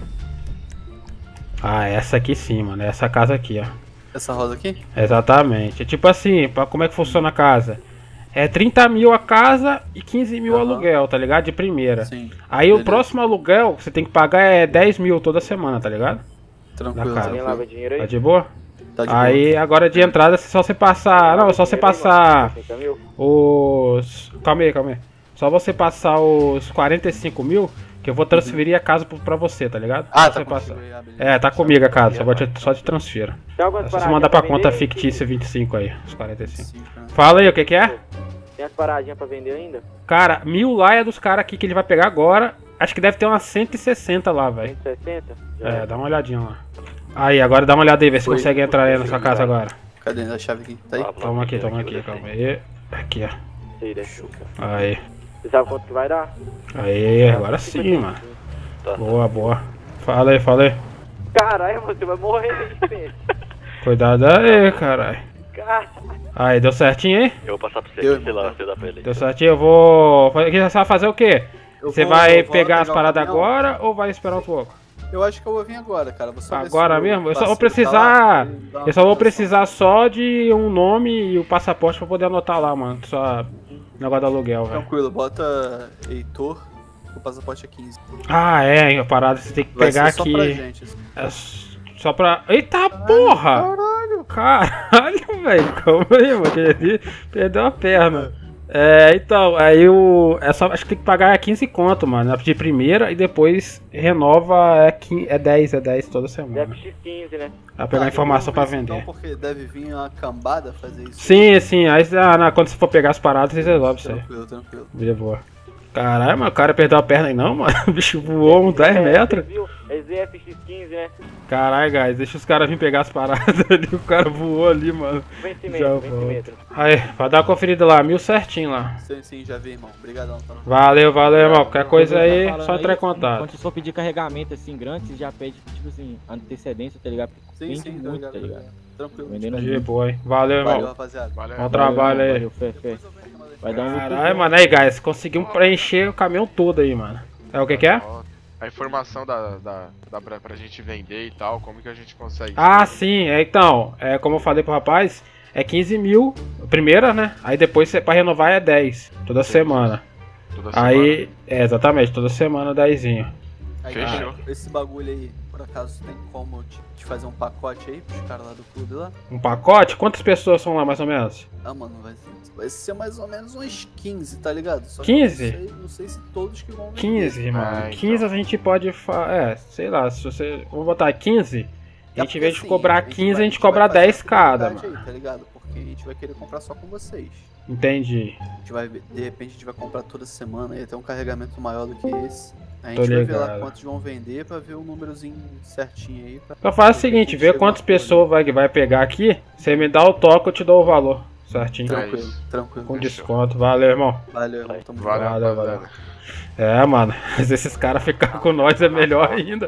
Ah, essa aqui sim, mano. É essa casa aqui, ó. Essa roda aqui? Exatamente. É tipo assim, como é que funciona a casa? É 30 mil a casa e 15 mil aluguel, tá ligado? De primeira. Sim. Aí o próximo aluguel que você tem que pagar é 10 mil toda semana, tá ligado? Tranquilo. Tá de boa? Tá de aí boa. agora de entrada é só você passar. Não, é só você passar os. Calma aí. Só você passar os 45 mil que eu vou transferir a casa pra você, tá ligado? Ah, tá comigo. Tá comigo a casa, só te transfiro. É só você mandar pra conta fictícia 25 aí, os 45. Fala aí, o que é? Tem as paradinhas pra vender ainda? Cara, 1000 lá é dos caras aqui que ele vai pegar agora. Acho que deve ter umas 160 lá, velho. 160? É, dá uma olhadinha lá. Aí, agora dá uma olhada aí, vê se consegue entrar aí na sua casa agora. Cadê a chave aqui? Tá aí? Toma aqui, calma aí. Aqui, ó. Aí. Você sabe quanto que vai dar? Aí, agora sim, mano. Boa. Fala aí. Caralho, você vai morrer, gente. Cuidado aí, caralho. Aí, deu certinho aí? Eu vou passar pra você aqui, sei lá, você dá pra ele. Deu certinho, eu vou... Você vai fazer o quê? Você vai pegar as paradas agora ou vai esperar um pouco? Eu acho que eu vou vir agora, cara. Agora mesmo? Eu só vou precisar... só de um nome e o passaporte pra poder anotar lá, mano. Só negócio do aluguel, velho. Tranquilo, bota Heitor, o passaporte é 15. Ah, é, a parada você tem que pegar aqui. Só pra gente, assim. É só pra... Eita porra! Caralho, velho. Calma aí, mano. Perdeu a perna. Então, aí acho que tem que pagar 15 conto, mano. De primeira e depois renova é 10 toda semana. Deve ser 15, né? Vai pegar informação pra vender. Então, porque deve vir uma cambada fazer isso. Sim. Aí quando você for pegar as paradas, vocês resolvem isso aí. Tranquilo. Vida boa. Caralho, mano, o cara perdeu a perna aí não, mano. O bicho voou uns 10 metros. É ZFX15, né? Caralho, guys, deixa os caras virem pegar as paradas ali. O cara voou ali, mano. Vencimento. Aí, vai dar uma conferida lá, 1000 certinho lá. Sim, já vi, irmão. Obrigadão. Tá? Valeu, irmão. Qualquer coisa aí, só entrar em contato. Quando você for pedir carregamento assim grande, você já pede, tipo assim, antecedência, tá ligado? Sim, muito, tá ligado? Tranquilo. De boa, hein. Valeu, irmão. Valeu, rapaziada. Bom trabalho aí. Valeu, fé. Vai dar um... Caralho, mano, aí, guys, conseguimos preencher o caminhão todo aí, mano. É o que é? A informação pra gente vender e tal, como que a gente consegue? Ah, sim, então, como eu falei pro rapaz, é 15 mil, primeira, né? Aí depois pra renovar é 10, toda semana. Aí, exatamente, toda semana 10zinho. Fechou. Esse bagulho aí, por acaso, tem como te fazer um pacote aí pros caras lá do clube lá? Um pacote? Quantas pessoas são lá, mais ou menos? Ah, mano, vai ser mais ou menos uns 15, tá ligado? Só 15? Não sei se todos que vão vender. 15, mano. 15 a gente pode... sei lá, se você... Vamos botar 15, a gente, em vez de cobrar 15, a gente cobra 10 cada, mano. Aí, tá ligado? Porque a gente vai querer comprar só com vocês. Entendi. A gente vai, de repente, a gente vai comprar toda semana e até um carregamento maior do que esse. A gente vai ver lá quantos vão vender pra ver o númerozinho certinho aí. Então faz o seguinte, vê quantas pessoas vai pegar aqui, você me dá o toque, eu te dou o valor. Certinho. Tranquilo. Com desconto. Valeu, irmão. Valeu, irmão. Valeu. Mano, mas esses caras ficar com nós é melhor ainda.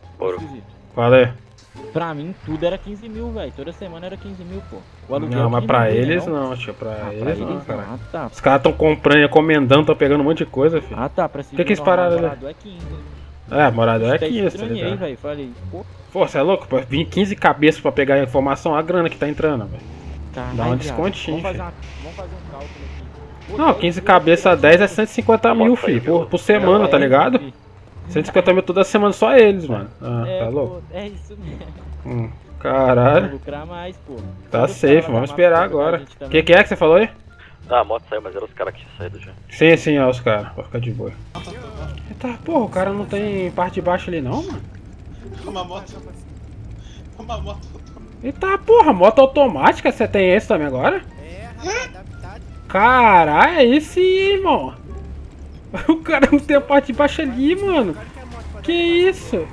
Valeu. Pra mim, tudo era 15 mil, velho. Toda semana era 15 mil, pô. Não, mas pra eles não, tio. Pra eles não, cara. Tá. Os caras tão comprando, encomendando, tão pegando um monte de coisa, filho. Ah, tá. Pra que eles pararam ali? Morador é 15. Morador é 15, tá ligado? Velho. Falei, pô. Pô, você é louco? Pô, vim 15 cabeças pra pegar a informação, a grana que tá entrando, velho. Dá um descontinho, vamos fazer um cálculo aqui. Não, 15 cabeças a 10 é 150 mil, filho. Por semana, tá ligado? 150 mil toda semana, só eles, mano. Tá louco? É isso mesmo. Caralho. Lucrar mais, pô. Tá safe, vamos esperar agora. O que é que você falou aí? Ah, a moto saiu, mas eram os caras que saíram já. Sim, os caras. Vai ficar de boa. Eita, porra, o cara não tem parte de baixo ali não, mano. Uma moto. Uma moto. Eita porra, moto automática, você tem esse também agora? É, rapaz, adaptado. Caralho, aí sim, irmão. O cara não tem a parte de baixo ali, mano. Que isso?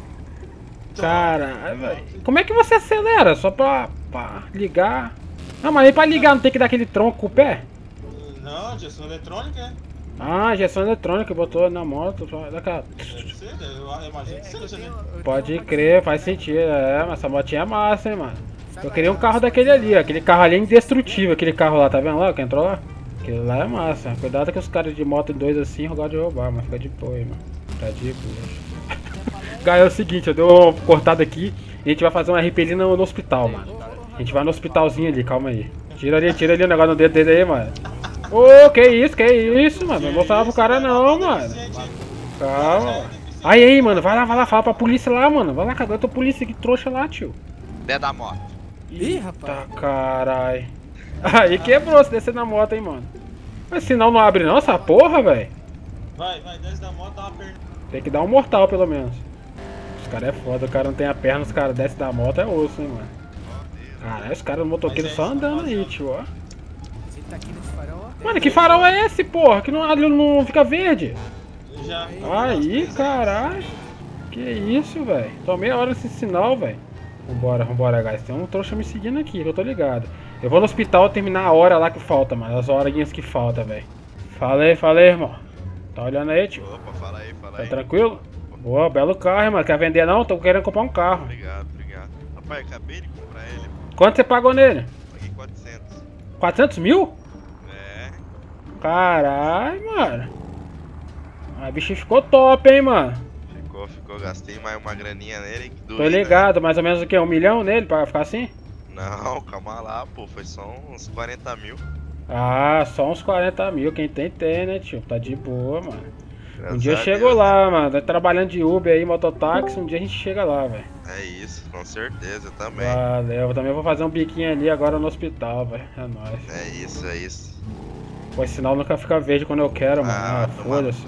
Caralho, velho. Como é que você acelera? Só pra ligar? Não, mas nem pra ligar não tem que dar aquele tronco com o pé? Não, injeção eletrônica, é. Ah, injeção eletrônica, botou na moto. Daquela... Deve ser, eu imagino que seja, né? Pode crer, faz sentido. É, mas essa motinha é massa, hein, mano. Eu queria um carro daquele ali, ó. Aquele carro ali é indestrutível, aquele carro lá, tá vendo lá? Que entrou lá? Aquele lá é massa. Cuidado que os caras de moto 2 assim gostam de roubar, mas fica de boa aí, mano. Tá de boa. Cara, é o seguinte, eu dei uma cortada aqui e a gente vai fazer uma RP ali no hospital, mano. A gente vai no hospitalzinho ali, calma aí. Tira ali o negócio no dedo dele aí, mano. Ô, que isso, mano. Não vou falar pro cara não, mano. Calma. Aí, mano, vai lá, fala pra polícia lá, mano. Vai lá, cadê a tua polícia que trouxa lá, tio? Dentro da moto. Ih, rapaz. Tá, carai. Aí quebrou se descer na moto, hein, mano. Mas sinal não abre não, essa porra, velho. Vai, desce da moto, dá uma perna. Tem que dar um mortal, pelo menos. Os caras é foda, o cara não tem a perna, os caras descem da moto, é osso, hein, mano. Caralho, os caras do motoqueiro só andando aí, tio, ó. Você tá aqui nesse farol, ó. Mano, que farol é esse, porra? Que não fica verde? Já. Aí, caralho. Que isso, velho. Tô meia hora nesse sinal, velho. Vambora, guys. Tem um trouxa me seguindo aqui, que eu tô ligado. Eu vou no hospital terminar a hora lá que falta, mano. As horinhas que falta, velho. Fala aí, irmão. Tá olhando aí, tio? Opa, fala aí. Tá tranquilo? Boa, belo carro, mano. Quer vender não? Tô querendo comprar um carro. Obrigado. Rapaz, acabei de comprar ele. Quanto você pagou nele? Paguei 400. 400 mil? É. Caralho, mano. A bicha ficou top, hein, mano. Ficou. Gastei mais uma graninha nele. Tô ligado, mais ou menos o que? 1 milhão nele pra ficar assim? Não, calma lá, pô. Foi só uns 40 mil. Ah, só uns 40 mil. Quem tem, né, tio? Tá de boa, mano. Graças Um dia a chegou Deus, lá, né? mano. Tá trabalhando de Uber aí, mototáxi. Um dia a gente chega lá, velho. É isso, com certeza, também. Valeu. Eu também vou fazer um biquinho ali agora no hospital, velho. É nóis. É isso. Pô, esse sinal nunca fica verde quando eu quero, mano. Ah, foda-se.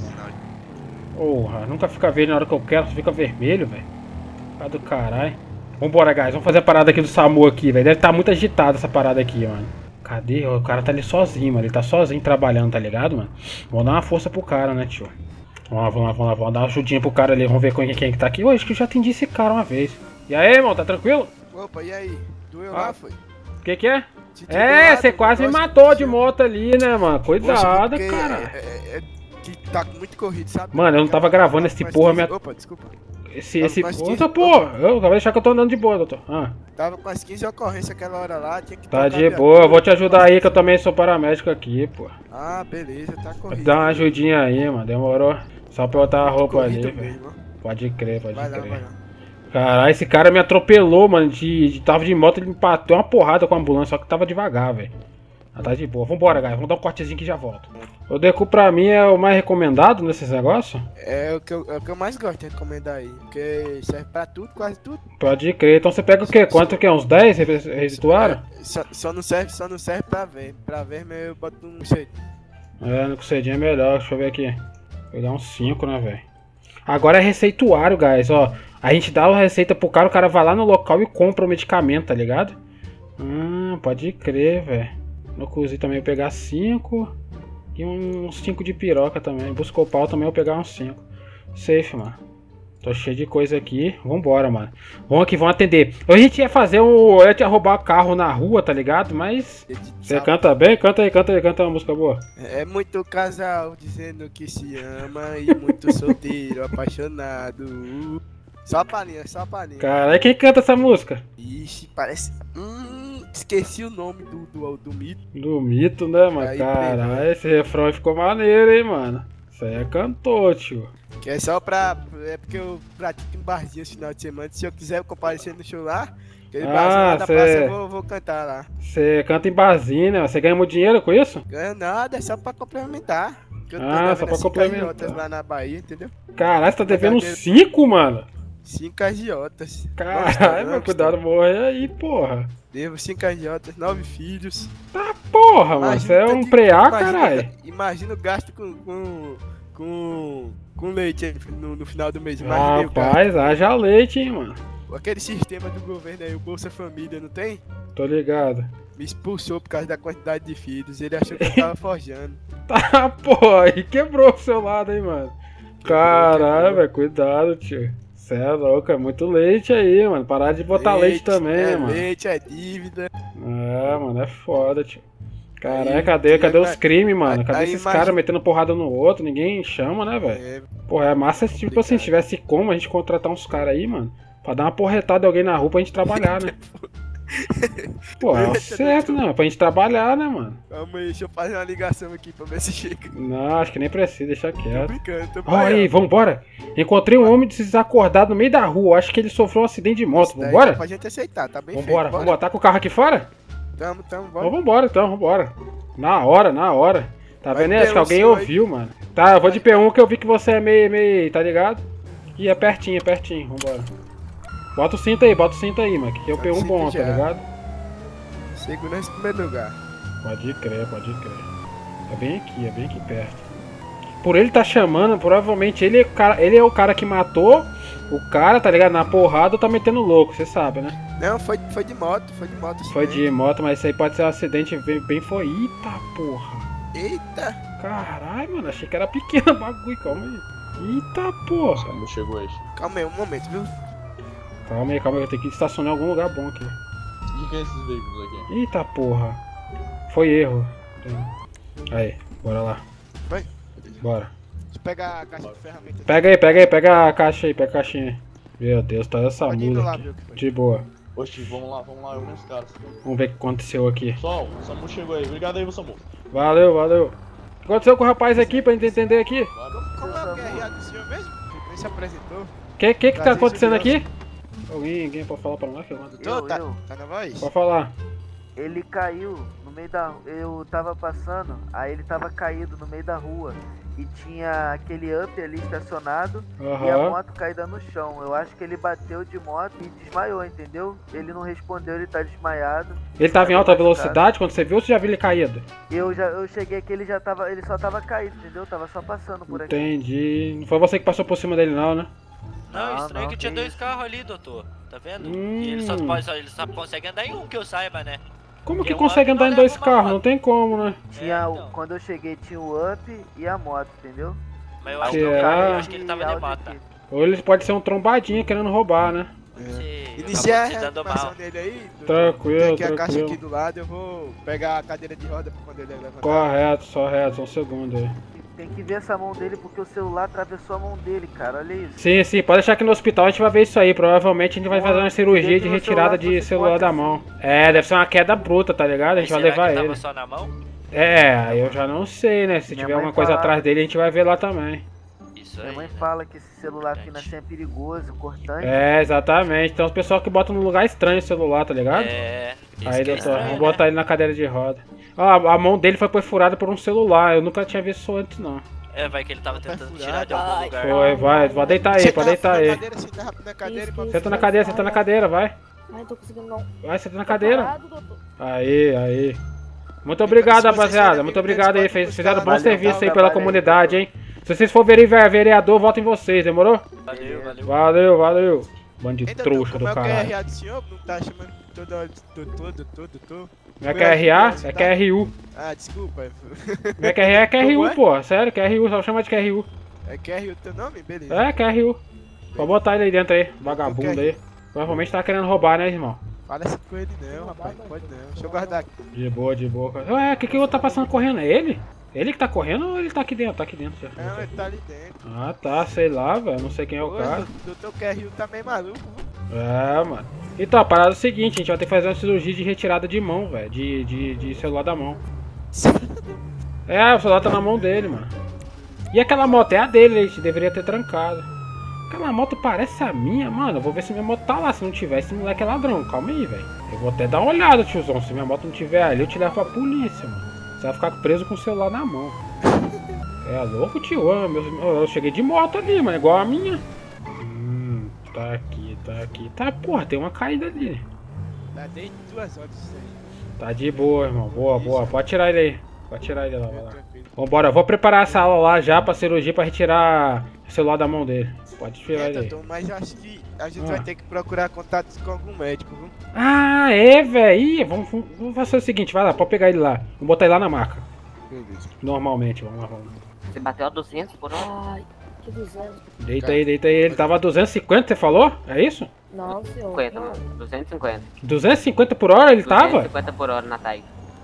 Porra, nunca fica verde na hora que eu quero, só fica vermelho, velho. Tá do caralho. Vambora, guys. Vamos fazer a parada aqui do SAMU aqui, velho. Deve estar muito agitada essa parada aqui, mano. Cadê? O cara tá ali sozinho, mano. Ele tá sozinho trabalhando, tá ligado, mano? Vamos dar uma força pro cara, né, tio? Vamos lá. Vamos dar uma ajudinha pro cara ali. Vamos ver quem que tá aqui. Ô, acho que eu já atendi esse cara uma vez. E aí, irmão, tá tranquilo? Opa, e aí? Doeu lá, foi? O que é? É, você quase me matou de moto ali, né, mano? Cuidado, cara. Que tá muito corrido, sabe? Mano, eu não tava gravando esse porra, minha... Opa, desculpa. Esse outra porra. Eu vou deixar que eu tô andando de boa, doutor. Tava com as 15 ocorrências aquela hora lá, tinha que... Tá de boa, eu vou te ajudar aí que eu também sou paramédico aqui, pô. Ah, beleza, tá corrido. Dá uma ajudinha aí, mano, demorou. Só pra eu botar a roupa ali, velho. Pode crer. Vai lá. Caralho, esse cara me atropelou, mano. Tava de moto, ele me bateu uma porrada com a ambulância, só que tava devagar, velho. Ah, tá de boa. Vambora, guys. Vamos dar um cortezinho que já volto. O Deku pra mim é o mais recomendado nesses negócios? É o que eu mais gosto de recomendar aí. Porque serve pra tudo, quase tudo. Pode crer. Então você pega o quê? Quanto que é? Uns 10 residuários? Só não serve pra ver. Pra ver, mas eu boto um cedinho. É, no cedinho é melhor. Deixa eu ver aqui. Vou pegar uns 5, né, velho? Agora é receituário, guys. Ó, a gente dá a receita pro cara, o cara vai lá no local e compra o medicamento, tá ligado? Pode crer, velho. No cozinho também eu pegar 5. E uns 5 de piroca também. Buscopal também eu pegar uns 5. Safe, mano. Tô cheio de coisa aqui. Vambora, mano. Vamos aqui, vamos atender. A gente ia fazer eu ia roubar carro na rua, tá ligado? Mas você canta bem? Canta aí, canta uma música boa. É muito casal dizendo que se ama e muito solteiro, apaixonado. Só a palhinha. Caralho, quem canta essa música? Ixi, parece... esqueci o nome do mito. Do mito, né, mano? Caralho, esse refrão ficou maneiro, hein, mano. Isso aí é cantor, tio. Que é só pra... É porque eu pratico em barzinho esse final de semana. Se eu quiser comparecer no show lá, aquele barzinho lá da praça, eu vou cantar lá. Você canta em barzinho, né? Você ganha muito dinheiro com isso? Ganha nada, é só pra complementar. Só pra complementar. Lá na Bahia, entendeu? Caralho, você tá devendo 5, mano? 5 agiotas. Caralho, meu, cuidado, morre aí, porra. Devo 5 agiotas, 9 filhos. Tá porra, mano. Você é um preá, caralho. Imagina o gasto com com leite aí no final do mês. Imaginei o cara. Rapaz, haja leite, hein, mano. Aquele sistema do governo aí, o Bolsa Família, não tem? Tô ligado. Me expulsou por causa da quantidade de filhos. Ele achou que eu tava forjando. Tá, pô, aí quebrou o seu lado, hein, mano. Caralho, velho, cuidado, tio. Cê é louco, é muito leite aí, mano. Parar de botar leite também, mano. Leite, é dívida. É, mano, é foda, tio. Caralho, cadê os crimes, mano? Cadê esses caras metendo porrada no outro? Ninguém chama, né, velho? Porra, é massa, tipo assim, se tivesse como a gente contratar uns caras aí, mano, pra dar uma porretada de alguém na rua pra gente trabalhar, né? Pô, é certo, né? Pra gente trabalhar, né, mano? Calma aí, deixa eu fazer uma ligação aqui pra ver se chega. Não, acho que nem precisa, deixa quieto. Tô brincando, tô Ó aí, vambora. Encontrei um homem desacordado no meio da rua. Acho que ele sofreu um acidente de moto. Vambora? Pra gente aceitar, tá bem vambora, feito. Vambora, tá com o carro aqui fora? Tamo, bora. Então vambora, vambora. Na hora. Tá vendo? Acho que alguém ouviu, mano. Tá, eu vou de P1 que eu vi que você é meio, tá ligado? Ih, é pertinho, vambora. Bota o cinto aí, mano, que é o P1 bom, tá ligado? Segurança em primeiro lugar. Pode crer. É bem aqui perto. Por ele tá chamando, provavelmente ele é o cara que matou o cara, tá ligado? Na porrada, tá metendo louco, você sabe, né? Não, foi de moto. Foi de moto, mas isso aí pode ser um acidente bem foi. Eita porra. Eita. Caralho, mano, achei que era pequeno o bagulho, calma aí. Eita porra. Como chegou aí? Calma aí, um momento, viu? Calma aí, eu tenho que estacionar em algum lugar bom aqui. O que é esses veículos aqui? Eita porra. Foi erro. Aí, bora lá. Vai? Bora. Deixa eu pegar a caixa de ferramentas. Pega a caixa aí, pega a caixinha aí. Meu Deus, tá essa mula aqui. De boa. Oxi, vamos lá, eu vi uns caras. Vamos ver o que aconteceu aqui. Sol, o Samu chegou aí. Obrigado aí, Samu. Valeu. O que aconteceu com o rapaz aqui, pra gente entender aqui? Como é o QRA do senhor mesmo? Ele se apresentou. Que tá acontecendo aqui? Alguém pode falar pra nós? Tá na voz? Pode falar. Ele caiu no meio da... Eu tava passando, aí ele tava caído no meio da rua. E tinha aquele up ali estacionado e a moto caída no chão. Eu acho que ele bateu de moto e desmaiou, entendeu? Ele não respondeu, ele tá desmaiado. Ele tava em alta velocidade quando você viu ou você já viu ele caído? Eu cheguei aqui, ele só tava caído, entendeu? Tava só passando por aqui. Entendi. Não foi você que passou por cima dele não, né? Não, estranho que tinha dois carros ali, doutor. Tá vendo? E ele só consegue andar em um, que eu saiba, né? Como que consegue andar em dois carros? Não tem como, né? Quando eu cheguei tinha o up e a moto, entendeu? Mas eu acho que ele tava de moto. Ou ele pode ser um trombadinha querendo roubar, né? Iniciar a reanimação dele aí. Tranquilo. Tem aqui a caixa aqui do lado, eu vou pegar a cadeira de roda pra quando ele levantar. Correto, só um segundo aí. Tem que ver essa mão dele porque o celular atravessou a mão dele, cara, olha isso. Sim, pode deixar que no hospital a gente vai ver isso aí. Provavelmente a gente vai fazer uma cirurgia de retirada de celular da mão. É, deve ser uma queda bruta, tá ligado? A gente vai levar ele. Só na mão? É, eu já não sei, né? Se tiver alguma coisa atrás dele, a gente vai ver lá também. Minha mãe fala que esse celular fino assim é perigoso, cortante. É, exatamente. Então os pessoal que botam num lugar estranho o celular, tá ligado? Aí, doutor, vamos botar ele na cadeira de roda. Ó, a mão dele foi perfurada por um celular. Eu nunca tinha visto isso antes, não. É, vai que ele tava tentando tirar de algum lugar. Foi, pode deitar aí, pode deitar aí. Senta na cadeira, vai. Ai, não tô conseguindo não. Vai, senta na cadeira. Aí. Muito obrigado, rapaziada. Muito obrigado aí. Fizeram bom serviço aí pela comunidade, hein. Se vocês for vereador, voto em vocês, demorou? Valeu. Bando de trouxa do caralho. Como é o QRA do senhor? Não tá chamando doutor. Não é QRA? É QRU. Ah, desculpa. Não é QRA, é QRU, pô. Sério, QRU, só chama de QRU. É QRU teu nome? Beleza. É, QRU. Pode botar ele aí dentro aí, vagabundo aí. Provavelmente tá querendo roubar, né, irmão? Fala assim com ele não, rapaz. Pode não. Deixa eu guardar aqui. De boa. Ué, o que o outro tá passando correndo? É ele? Ele que tá correndo ou ele tá aqui dentro? Tá aqui dentro já. Não, ele tá ali dentro. Ah, tá, sei lá, velho. Não sei quem é o cara. O doutor QRU tá meio maluco, viu? É, mano. Então, a parada é o seguinte, a gente vai ter que fazer uma cirurgia de retirada de mão, velho. De celular da mão. É, o celular tá na mão dele, mano. E aquela moto é a dele, a gente deveria ter trancado. Aquela moto parece a minha, mano. Eu vou ver se minha moto tá lá. Se não tiver, esse moleque é ladrão. Calma aí, velho. Eu vou até dar uma olhada, tiozão. Se minha moto não tiver ali, eu te levo pra polícia, mano. Você vai ficar preso com o celular na mão. É louco, tio. Eu cheguei de moto ali, mano. Igual a minha. Tá aqui. Tá, porra, tem uma caída ali. Tá desde 2 horas isso aí. Tá de boa, irmão. Boa. Pode tirar ele aí. Pode tirar ele lá, vai lá. Vambora, eu vou preparar a sala lá já pra cirurgia pra retirar o celular da mão dele. Pode tirar ele aí. Doutor, mas eu acho que a gente vai ter que procurar contatos com algum médico, viu? Ah, é, velho. Vamos fazer o seguinte, vai lá, pode pegar ele lá. Vou botar ele lá na maca. Beleza. Normalmente, vamos lá, vamos. Você bateu a 200 por hora? Ai, que 200. Deita aí. Ele tava a 250, você falou? É isso? Não, senhor. 50, mano. 250. 250 por hora ele tava? 250 por hora na Tiger.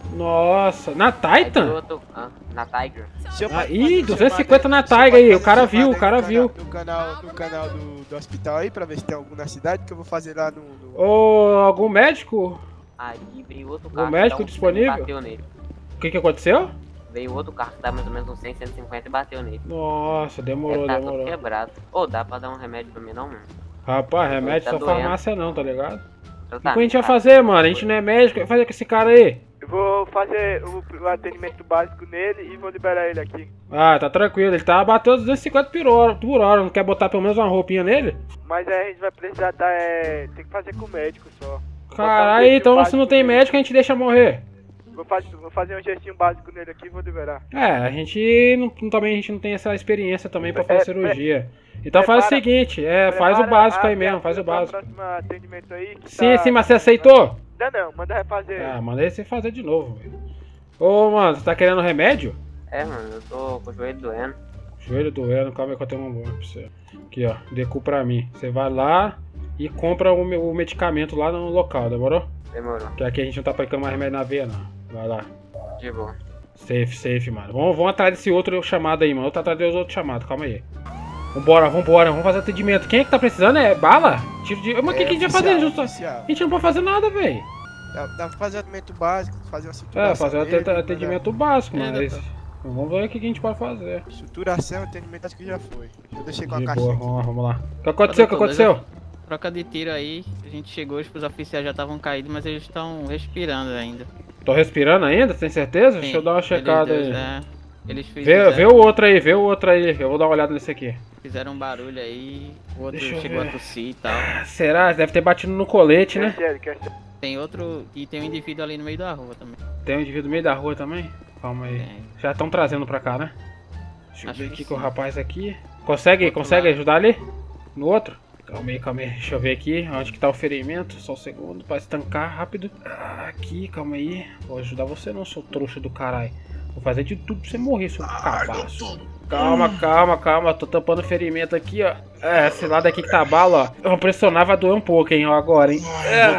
Nossa, na Titan? Na Tiger. Ih, 250 na Tiger aí, o cara viu, No canal do hospital aí, pra ver se tem algum na cidade, que eu vou fazer lá no... Ô, algum médico? Aí veio outro carro. O médico disponível? Bateu nele. O que aconteceu? Veio outro carro que dá mais ou menos uns 100, 150 e bateu nele. Nossa, demorou. Todo quebrado. Ô, dá pra dar um remédio pra mim não, mano? Rapaz, remédio só farmácia não, tá ligado? O que a Tá, gente vai fazer, mano? A gente não é médico, vai fazer com esse cara aí. Eu vou fazer o atendimento básico nele e vou liberar ele aqui. Ah, tá tranquilo, ele tá batendo 250 por hora, não quer botar pelo menos uma roupinha nele? Mas aí a gente vai precisar tem que fazer com o médico só. Caralho, então se não tem médico a gente deixa morrer. Vou fazer um gestinho básico nele aqui e vou liberar. A gente não tem essa experiência também pra fazer cirurgia. Então faz o seguinte, faz o básico aí mesmo, faz o básico. Atendimento aí Sim, mas você aceitou? Não, manda refazer. Ah, manda ele você fazer de novo, velho. Ô, mano, você tá querendo remédio? É, mano, eu tô com o joelho doendo. Joelho doendo, calma aí que eu tenho um bom pra você. Aqui, ó, Deku pra mim. Você vai lá e compra o medicamento lá no local, demorou? Demorou. Que aqui a gente não tá aplicando mais remédio na veia, não. Vai lá. De boa. Safe, mano. Vamos atrás desse outro chamado aí, mano. Eu tô atrás dos outros chamados, calma aí. Vambora, vamos fazer atendimento. Quem é que tá precisando? É bala? Tiro de... Mas o que a gente vai fazer, justo? A gente não pode fazer nada, velho. Dá pra fazer atendimento básico, fazer uma suturação. Fazer atendimento básico, mas... Vamos ver o que a gente pode fazer. Suturação, atendimento, acho que já foi. Eu deixei com a De caixinha. boa, vamos lá. O que aconteceu? Troca de tiro aí, a gente chegou, os oficiais já estavam caídos, mas eles estão respirando ainda. Tô respirando ainda? Tem certeza? Sim, deixa eu dar uma checada aí. Eles Vê o outro aí, Eu vou dar uma olhada nesse aqui. Fizeram um barulho aí, o outro chegou a tossir e tal. Será? Deve ter batido no colete, né? Tem outro, e tem um indivíduo ali no meio da rua também. Tem um indivíduo no meio da rua também? Calma aí. Já estão trazendo pra cá, né? Deixa eu ver aqui com o rapaz aqui. Consegue ajudar ali? No outro? Calma aí. Deixa eu ver aqui onde que tá o ferimento. Só um segundo pra estancar rápido. Aqui, calma aí. Vou ajudar você não, seu trouxa do caralho. Vou fazer de tudo pra você morrer, seu cabaço. Calma. Tô tampando o ferimento aqui, ó. Esse lado aqui que tá bala, ó. Eu vou pressionar, vai doer um pouco, hein, ó, agora, hein.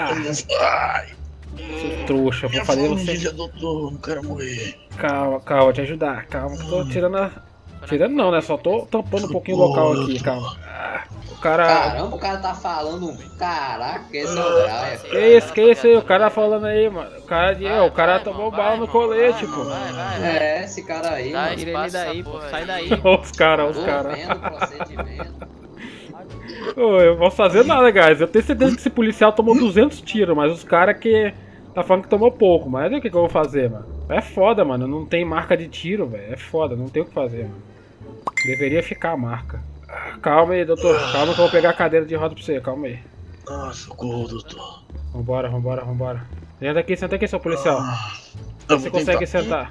Seu trouxa, vou fazer você... doutor, não quero morrer. Calma, te ajudar. Calma, que tô tirando a... Tirando não, né? Só tô tampando um pouquinho o local aqui, calma. O cara... Caramba, o cara tá falando... Caraca, esse é o Brian. Que isso aí? O cara falando aí, mano. O cara tomou bala no colete, pô. Esse cara aí, mano. Tira ele daí, pô. Sai daí. Os caras. Eu não posso fazer nada, guys. Eu tenho certeza que esse policial tomou 200 tiros, mas os caras que... Tá falando que tomou pouco, mas o que eu vou fazer, mano? É foda, mano. Não tem marca de tiro, velho. É foda, não tem o que fazer, mano. Deveria ficar a marca. Calma aí, doutor. Calma que eu vou pegar a cadeira de roda pra você. Calma aí. Socorro, doutor. Vambora. Senta aqui, seu policial. Você consegue sentar?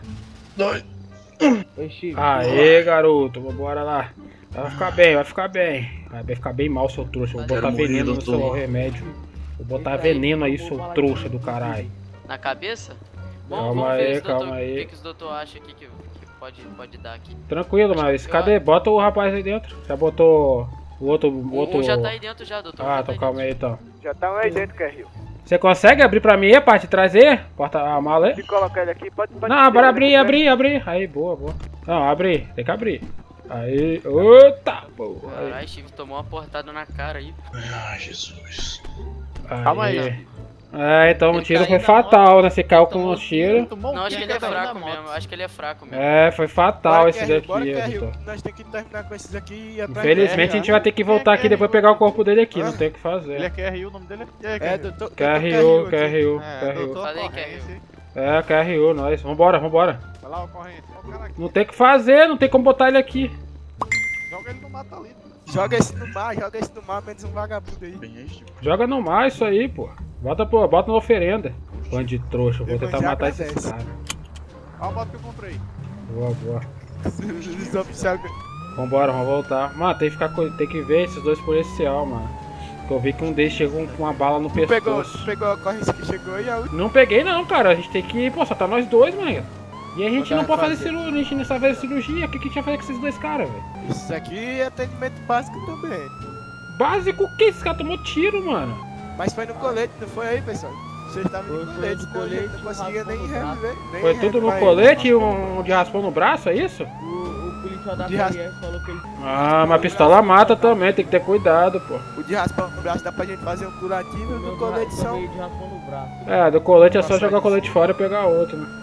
Aê, garoto. Vambora lá. Vai ficar bem. Vai ficar bem mal, seu trouxa. Vou botar veneno no seu remédio. Vou botar veneno aí, seu trouxa do caralho. Na cabeça? Calma aí. O que os doutor acham aqui que pode dar aqui? Tranquilo, mas cadê? Bota o rapaz aí dentro. Já botou o outro... Um já tá aí dentro já, doutor. Então calma aí, então. Já tá aí dentro, Kerril. Você consegue abrir pra mim a parte de trás aí? Porta a mala aí? Se colocar ele aqui, pode... Não, bora abrir. Aí, boa. Não, abrir. Tem que abrir. Aí, eita, porra. Caralho, Steve tomou uma portada na cara aí. Jesus. Calma aí. Então o tiro foi fatal, né? Você caiu com um tiro. Não, acho que ele é fraco mesmo. Foi fatal esse daqui. Nós temos que terminar com esses aqui e atrás. Infelizmente a gente vai ter que voltar aqui depois pegar o corpo dele aqui, não tem o que fazer. Ele é KRU, o nome dele é doutor. KRU. Falei KRU. KRU, nós. Vambora. Vai lá, ocorrência. Não tem o que fazer, não tem como botar ele aqui. Joga ele no mar, tá lindo. Joga esse no mar, menos um vagabundo aí. Joga no mar isso aí, pô. Bota na oferenda. Bando de trouxa, vou tentar matar esse cara. Olha o moto que eu comprei. Boa. Os oficiais... Vambora, vamos voltar. Mano, tem que ver esses dois policial, mano. Porque eu vi que um deles chegou com uma bala no pescoço. Pegou a ocorrência que chegou aí? Não peguei não, cara. A gente tem que... Pô, só tá nós dois, mano. E a gente não pode fazer cirurgia, a gente não sabe fazer cirurgia. O que a gente vai fazer com esses dois caras, velho? Isso aqui é atendimento básico também. Básico o que? Esse cara tomou tiro, mano. Mas foi no colete, não foi aí, pessoal? Vocês estavam no colete, não conseguia nem reviver. Foi tudo no colete e um de raspão no braço, é isso? O policial da PRF falou que ele... Ah, mas pistola mata também, tem que ter cuidado, pô. O de raspão no braço dá pra gente fazer um curativo, no colete são... de raspão no braço. É, do colete é só jogar o colete fora e pegar outro, né?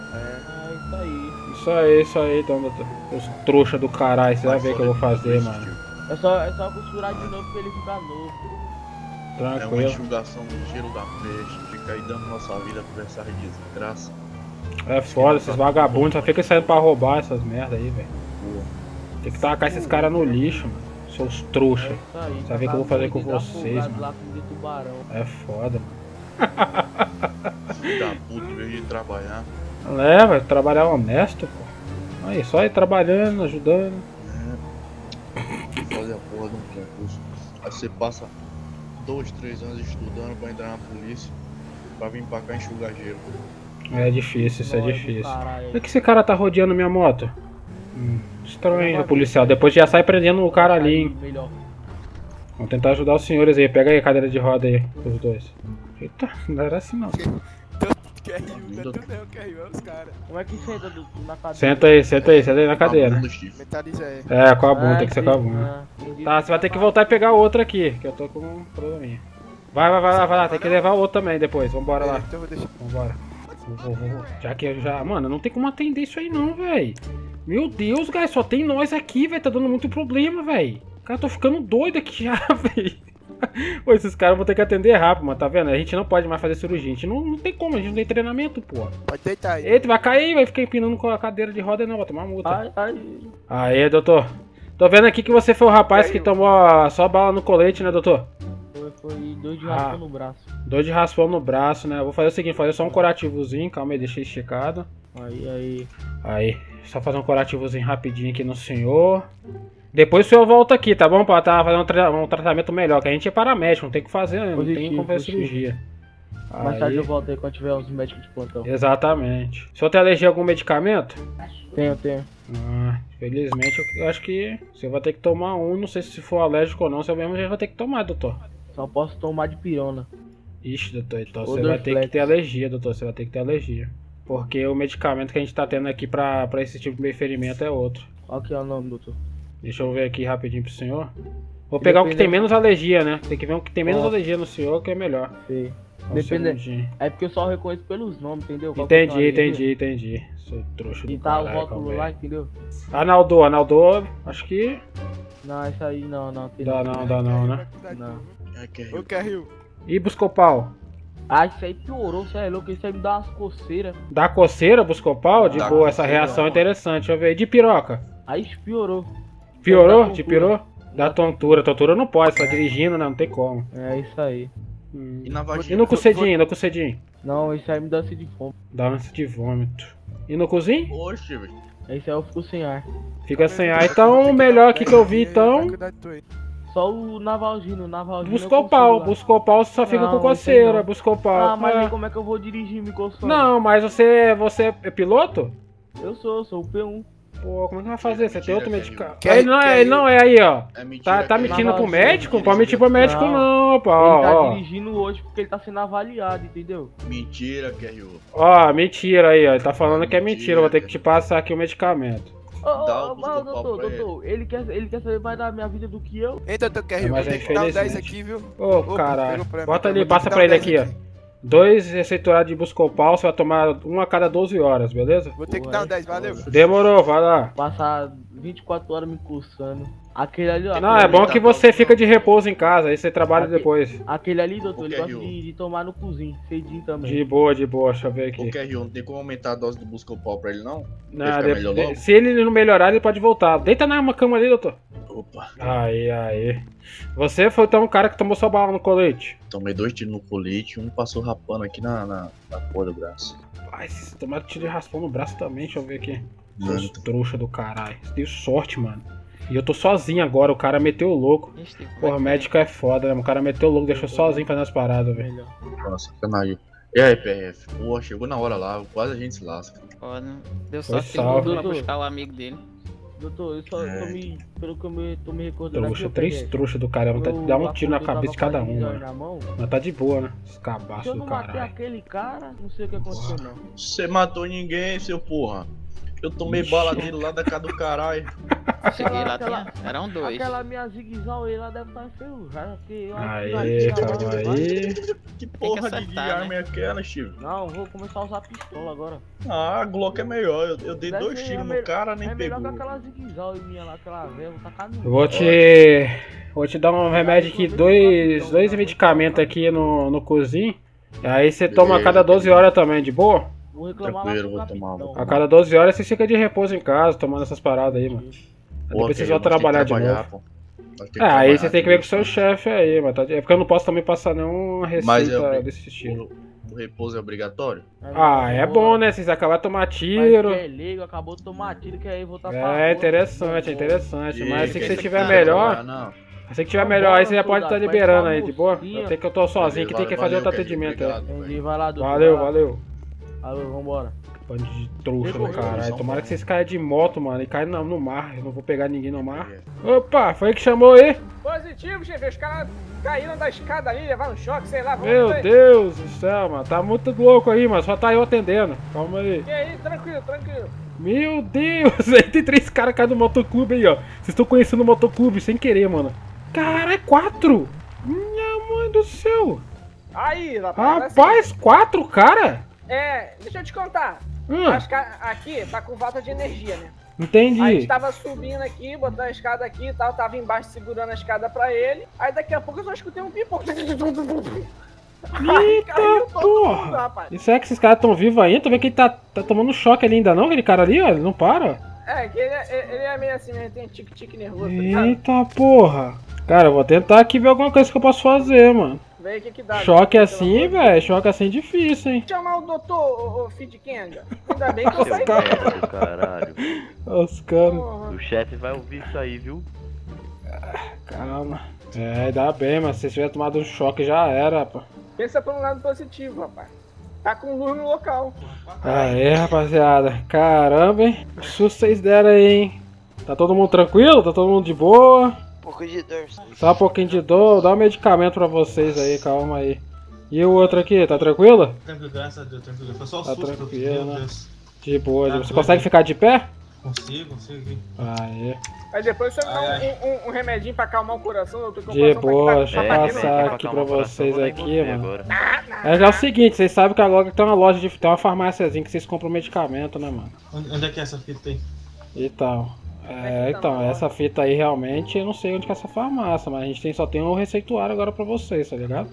Isso aí, então, doutor. Os trouxa do caralho, você vai ver o que eu vou fazer, mano. É só costurar de novo pra ele ficar novo. Tranquilo. É uma enxugação do gelo da peste, fica aí dando nossa vida pra essa desgraça. É foda, esses vagabundos só ficam saindo pra roubar essas merda aí, velho. Tem que tacar esses caras no lixo, mano. Seus trouxa. Você vai ver o que eu vou fazer com vocês, mano. É foda, mano. Filho da puta, em vez de trabalhar. Vai trabalhar honesto, pô. Aí, só ir trabalhando, ajudando. Fazer a porra de um concurso. Aí você passa 2, 3 anos estudando pra entrar na polícia, pra vir pra cá enxugar gelo. É difícil, isso é difícil. Por que esse cara tá rodeando minha moto? Estranho, o policial. Depois já sai prendendo o cara ali, hein. Vamos tentar ajudar os senhores aí. Pega aí a cadeira de roda aí, os dois. Eita, não era assim não. Como é que senta na cadeira? Senta aí na cadeira. Metaliza aí. É, com a bunda, tem que ser com a bunda. Tá, você vai ter que voltar e pegar outra aqui, que eu tô com um probleminha. Vai lá, tem que levar outro também depois, vambora lá. Vambora. Já que eu já... Mano, não tem como atender isso aí não, velho. Meu Deus, guys, só tem nós aqui, velho, tá dando muito problema, velho. Cara, tô ficando doido aqui já, velho. Pô, esses caras vão ter que atender rápido, mano, tá vendo? A gente não pode mais fazer cirurgia, a gente não tem como, a gente não tem treinamento, pô. Pode deitar aí. Eita, vai cair, vai ficar empinando com a cadeira de roda não, vai tomar multa. Aê, doutor. Tô vendo aqui que você foi o rapaz que tomou só bala no colete, né, doutor? Foi 2 de raspão no braço. 2 de raspão no braço, né? Eu vou fazer o seguinte, fazer só um curativozinho, calma aí, deixei esticado. Aí, só fazer um curativozinho rapidinho aqui no senhor. Depois o senhor volta aqui, tá bom? Pra fazer um tratamento melhor, que a gente é paramédico, não tem o que fazer, né? Não tem como fazer cirurgia. Mais tarde eu volto aí quando tiver os médicos de plantão. Exatamente. O senhor tem alergia a algum medicamento? Tenho. Felizmente eu acho que você vai ter que tomar um, não sei se for alérgico ou não, você mesmo já vai ter que tomar, doutor. Só posso tomar de pirona. Ixi, doutor, então você vai ter que ter alergia, doutor, você vai ter que ter alergia. Porque o medicamento que a gente tá tendo aqui pra esse tipo de ferimento é outro. Qual que é o nome, doutor? Deixa eu ver aqui rapidinho pro senhor. Vou pegar o que tem menos alergia, né? Tem que ver o que tem menos alergia no senhor, que é melhor. Sim. É porque eu só reconheço pelos nomes, entendeu? Entendi. Sou trouxa do caralho. E tá o rótulo lá, entendeu? Arnaldo, acho que... Não, isso aí não. Dá não, né? Não. Ô, Carril. E Buscopan? Isso aí piorou, você é louco, isso aí me dá umas coceiras. Dá coceira, Buscopan? De boa, essa reação é interessante, deixa eu ver. E de piroca? Aí piorou. Piorou? Te pirou? Dá tontura. Tontura não pode, você tá dirigindo, né? Não tem como. É isso aí. E no cocedinho? Não, isso aí me dá ânsia de vômito. Dá ânsia de vômito. E no cozinho? Oxe, velho. Esse aí eu fico sem ar. Fica sem ar, então o melhor aqui que eu vi, então... Só o Navalgino. Buscopan você só fica com coceira, Buscopan. Mas aí como é que eu vou dirigir me coçando? Não, mas você é piloto? Eu sou o P1. Pô, como é que vai fazer? Você tem outro medicamento? Ele não é aí, ó. Tá mentindo pro médico? Não pode mentir pro médico não, pô. Ele tá dirigindo hoje porque ele tá sendo avaliado, entendeu? Mentira, Kerryu. Ó, mentira aí, ó. Ele tá falando que é mentira. Eu vou ter que te passar aqui o medicamento. Mas, doutor, ele quer saber mais da minha vida do que eu. Ei, doutor Kerryu, mas tem que dar um 10 aqui, viu? Ô, caralho. Bota ali, passa pra ele aqui, ó. 2 receiturados de Buscopan, você vai tomar um a cada 12 horas, beleza? Vou ter que dar um 10, valeu. Demorou, vai lá. Passar 24 horas me coçando. Aquele ali, ó. Não, é bom que você fica de repouso em casa, aí você trabalha depois. Aquele ali, doutor, ele gosta de tomar no cozinho, cedinho também. De boa, deixa eu ver aqui. O Kerryu, não tem como aumentar a dose do Buscopan pra ele, não? Não, se ele não melhorar, ele pode voltar. Deita na cama ali, doutor. Opa. Aí. Você foi então um cara que tomou sua bala no colete? Tomei 2 tiros no colete, um passou rapando aqui na porra do braço. Ai, se tomaram tiro de raspão no braço também, deixa eu ver aqui. Os trouxa do caralho. Deu sorte, mano. E eu tô sozinho agora, o cara meteu o louco. Porra, o médico é foda, né? O cara meteu o louco, deixou sozinho fazendo as paradas, velho. Nossa, sacanagem. E aí, PF? Pô, chegou na hora lá, quase a gente se lasca. Foda. Deu sorte que ele voltou pra buscar o amigo dele. Doutor, eu só tô me. Pelo que eu tô me recordando. Trouxa, 3 trouxas do caramba. Dá um tiro na cabeça de cada um, mano. Mas tá de boa, né? Esse cabaço do caralho. Se eu não matei aquele cara, não sei o que aconteceu, não. Você matou ninguém, seu porra. Eu tomei bala dele lá da casa do caralho. Cheguei lá, eram 2. Aquela minha zigue-zague aí lá deve estar enferrujada. Aê, calma aí. Que porra de arma é aquela, Steve? Não, vou começar a usar pistola agora. Ah, a Glock é melhor. Eu dei 2 tiros no cara, nem pegou. É melhor que aquela zigue-zague minha lá, aquela velha, vou tacar no... Vou te dar um remédio aqui, dois medicamentos aqui no cozinho. Aí você toma a cada 12 horas também, de boa? Vou reclamar tranquilo, vou tomar. A cada 12 horas você fica de repouso em casa, tomando essas paradas aí, mano. Depois vocês vão trabalhar de novo. Aí você tem que ver com o seu chefe aí, mano. É porque eu não posso também passar nenhuma receita desse estilo. O repouso é obrigatório? Ah, é bom, né? Vocês acabaram de tomar tiro. Acabou de tomar tiro, que aí voltar pra interessante, Mas se você tiver melhor... Se você tiver melhor aí, você já pode estar liberando aí, de boa? Até que eu tô sozinho aqui, tem que fazer outro atendimento aí. Valeu. Alô, vambora. Bando de trouxa do caralho. Tomara que vocês caiam de moto, mano, e caiam no mar. Eu não vou pegar ninguém no mar. Opa, foi que chamou aí? Positivo, chefe. Os caras caíram da escada ali, levaram um choque, sei lá. Meu Deus do céu, mano. Tá muito louco aí, mano. Só tá eu atendendo. Calma aí. E aí, tranquilo. Meu Deus. Aí tem 3 caras caindo no motoclube aí, ó. Vocês estão conhecendo o motoclube sem querer, mano. Caralho, 4? Minha mãe do céu. Aí, rapaz. Rapaz, 4 cara? Deixa eu te contar. Aqui tá com falta de energia, né? Entendi. Aí a gente tava subindo aqui, botando a escada aqui e tal, tava embaixo segurando a escada pra ele. Aí daqui a pouco eu só escutei um pipoco. Eita porra! Isso é que esses caras tão vivos ainda? Tô vendo que ele tá tomando choque ali ainda não, aquele cara ali, ó, ele não para. Que ele é meio assim, ele tem tique-tique nervoso. Eita porra! Cara, eu vou tentar aqui ver alguma coisa que eu posso fazer, mano. Vê o que dá. Choque assim, velho, choque assim difícil, hein. Chamar o doutor Fidkenga. Ainda bem que eu saí do caralho. Os caras. O chefe vai ouvir isso aí, viu? Calma. Dá bem, mas se você tiver tomado um choque já era, rapaz. Pensa por um lado positivo, rapaz. Tá com luz no local. Aê, rapaziada. Caramba, hein. Que susto vocês deram aí, hein. Tá todo mundo tranquilo? Tá todo mundo de boa? Um pouco de dor. Só um pouquinho de dor, dá um medicamento pra vocês aí, calma aí. E o outro aqui, tá tranquilo? Tranquilo, graças a Deus, tranquilo. Foi só o susto, tranquilo, né? De boa, você consegue ficar de pé? Consigo. Aê. Aí depois você dá um remedinho pra acalmar o coração, doutor. De boa, deixa eu passar aqui pra vocês aqui, mano. É o seguinte, vocês sabem que agora tem uma loja tem uma farmáciazinha que vocês compram medicamento, né, mano? Onde é que é essa fita aí? Então, essa fita aí realmente, eu não sei onde que é essa farmácia, mas a gente só tem um receituário agora pra vocês, tá ligado?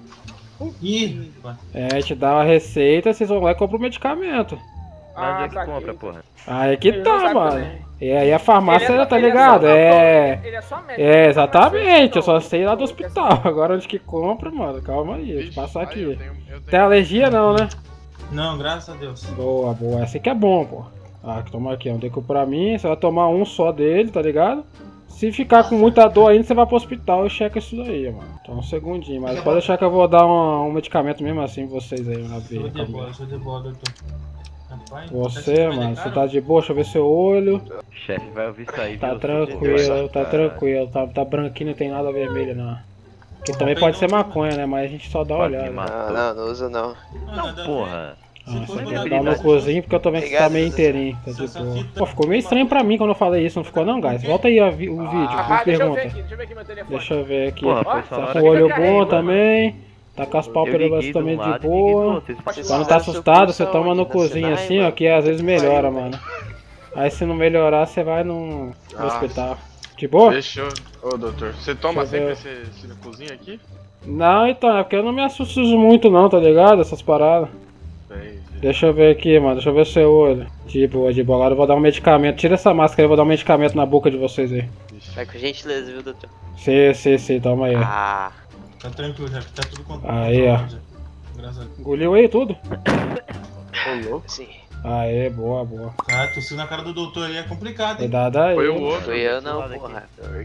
A gente dá uma receita, vocês vão lá e compram o medicamento. Mas onde é que compra, porra? Aí que tá, mano. E aí a farmácia, tá ligado? Exatamente, eu só sei lá do hospital. Agora onde que compra, mano, calma aí, deixa eu passar aqui. Tem alergia não, né? Não, graças a Deus. Boa, esse aqui é bom, pô. Toma aqui, um deco pra mim, você vai tomar um só dele, tá ligado? Se ficar com muita dor ainda, você vai pro hospital e checa isso daí, mano. Então um segundinho, mas pode deixar que eu vou dar um medicamento mesmo assim pra vocês aí na veia. Show de bola, doutor. Você, mano, você tá de boa? Deixa eu ver seu olho. O chefe vai ouvir isso aí, tá tranquilo, tá branquinho, não tem nada vermelho não. Que também pode ser maconha, né? Mas a gente só dá uma olhada. Não usa não. Não, porra. Você vai dar no cozinho porque eu tô vendo que você tá meio inteirinho, tá de boa. Pô, ficou meio estranho pra mim quando eu falei isso, não ficou não, guys? Volta aí o vídeo, me pergunta. Deixa eu ver aqui, tá com o olho bom também. Tá com as pálpebras também de boa. Quando tá assustado, você toma no cozinho assim, ó, que às vezes melhora, mano. Aí se não melhorar, você vai no hospital. De boa? Deixa eu... Ô, doutor, você toma sempre esse no cozinho aqui? Não, então, é porque eu não me assusto muito não, tá ligado? Essas paradas. Deixa eu ver aqui, mano, deixa eu ver seu olho. De boa, agora eu vou dar um medicamento. Tira essa máscara aí, eu vou dar um medicamento na boca de vocês aí. Vai com gentileza, viu, doutor? Sim, toma aí. Tá tranquilo, já tá tudo controlado. Aí, ó. Engoliu aí tudo? Sim. Aê, boa, boa. Ah, tossir na cara do doutor aí é complicado, hein? Cuidado aí. Foi o outro. Foi eu não, porra.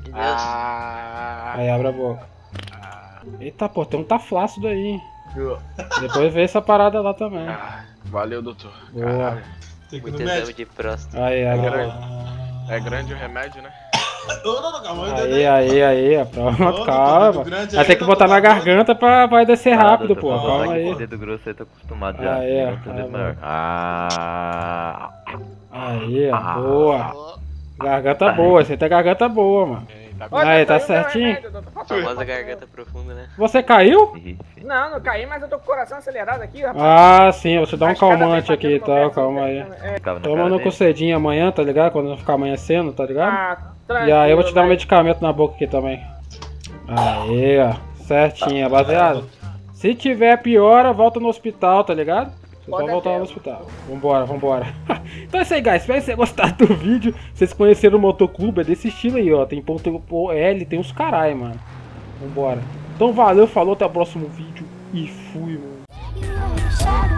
Aí abre a boca. Eita, pô, tem um tá flácido aí. Depois vê essa parada lá também. Valeu, doutor. Boa. Muito exame de próstata. Aí, abre a boca. É grande o remédio, né? Aí, pronto, calma. Vai ter que botar na garganta pra descer rápido, pô. Calma aí. Dedo grosso aí, tô acostumado já. Aí, ó. Boa. Garganta boa, você tem garganta boa, mano. Aí, tá certinho? A famosa garganta profunda, né? Você caiu? Não caí, mas eu tô com o coração acelerado aqui, rapaz. Ah, sim, você dá um calmante aqui e tal, calma aí. Toma no cedinho amanhã, tá ligado? Quando não ficar amanhecendo, tá ligado? E aí eu vou te dar um medicamento na boca aqui também. Aí, ó. Certinho, rapaziada. Se tiver piora, volta no hospital, tá ligado? Vocês vão voltar no hospital. Vambora. Então é isso aí, guys. Espero que vocês tenham gostado do vídeo. Vocês conheceram o motoclube, é desse estilo aí, ó. Tem ponto L, tem uns carai, mano. Vambora. Então valeu, falou, até o próximo vídeo. E fui, mano.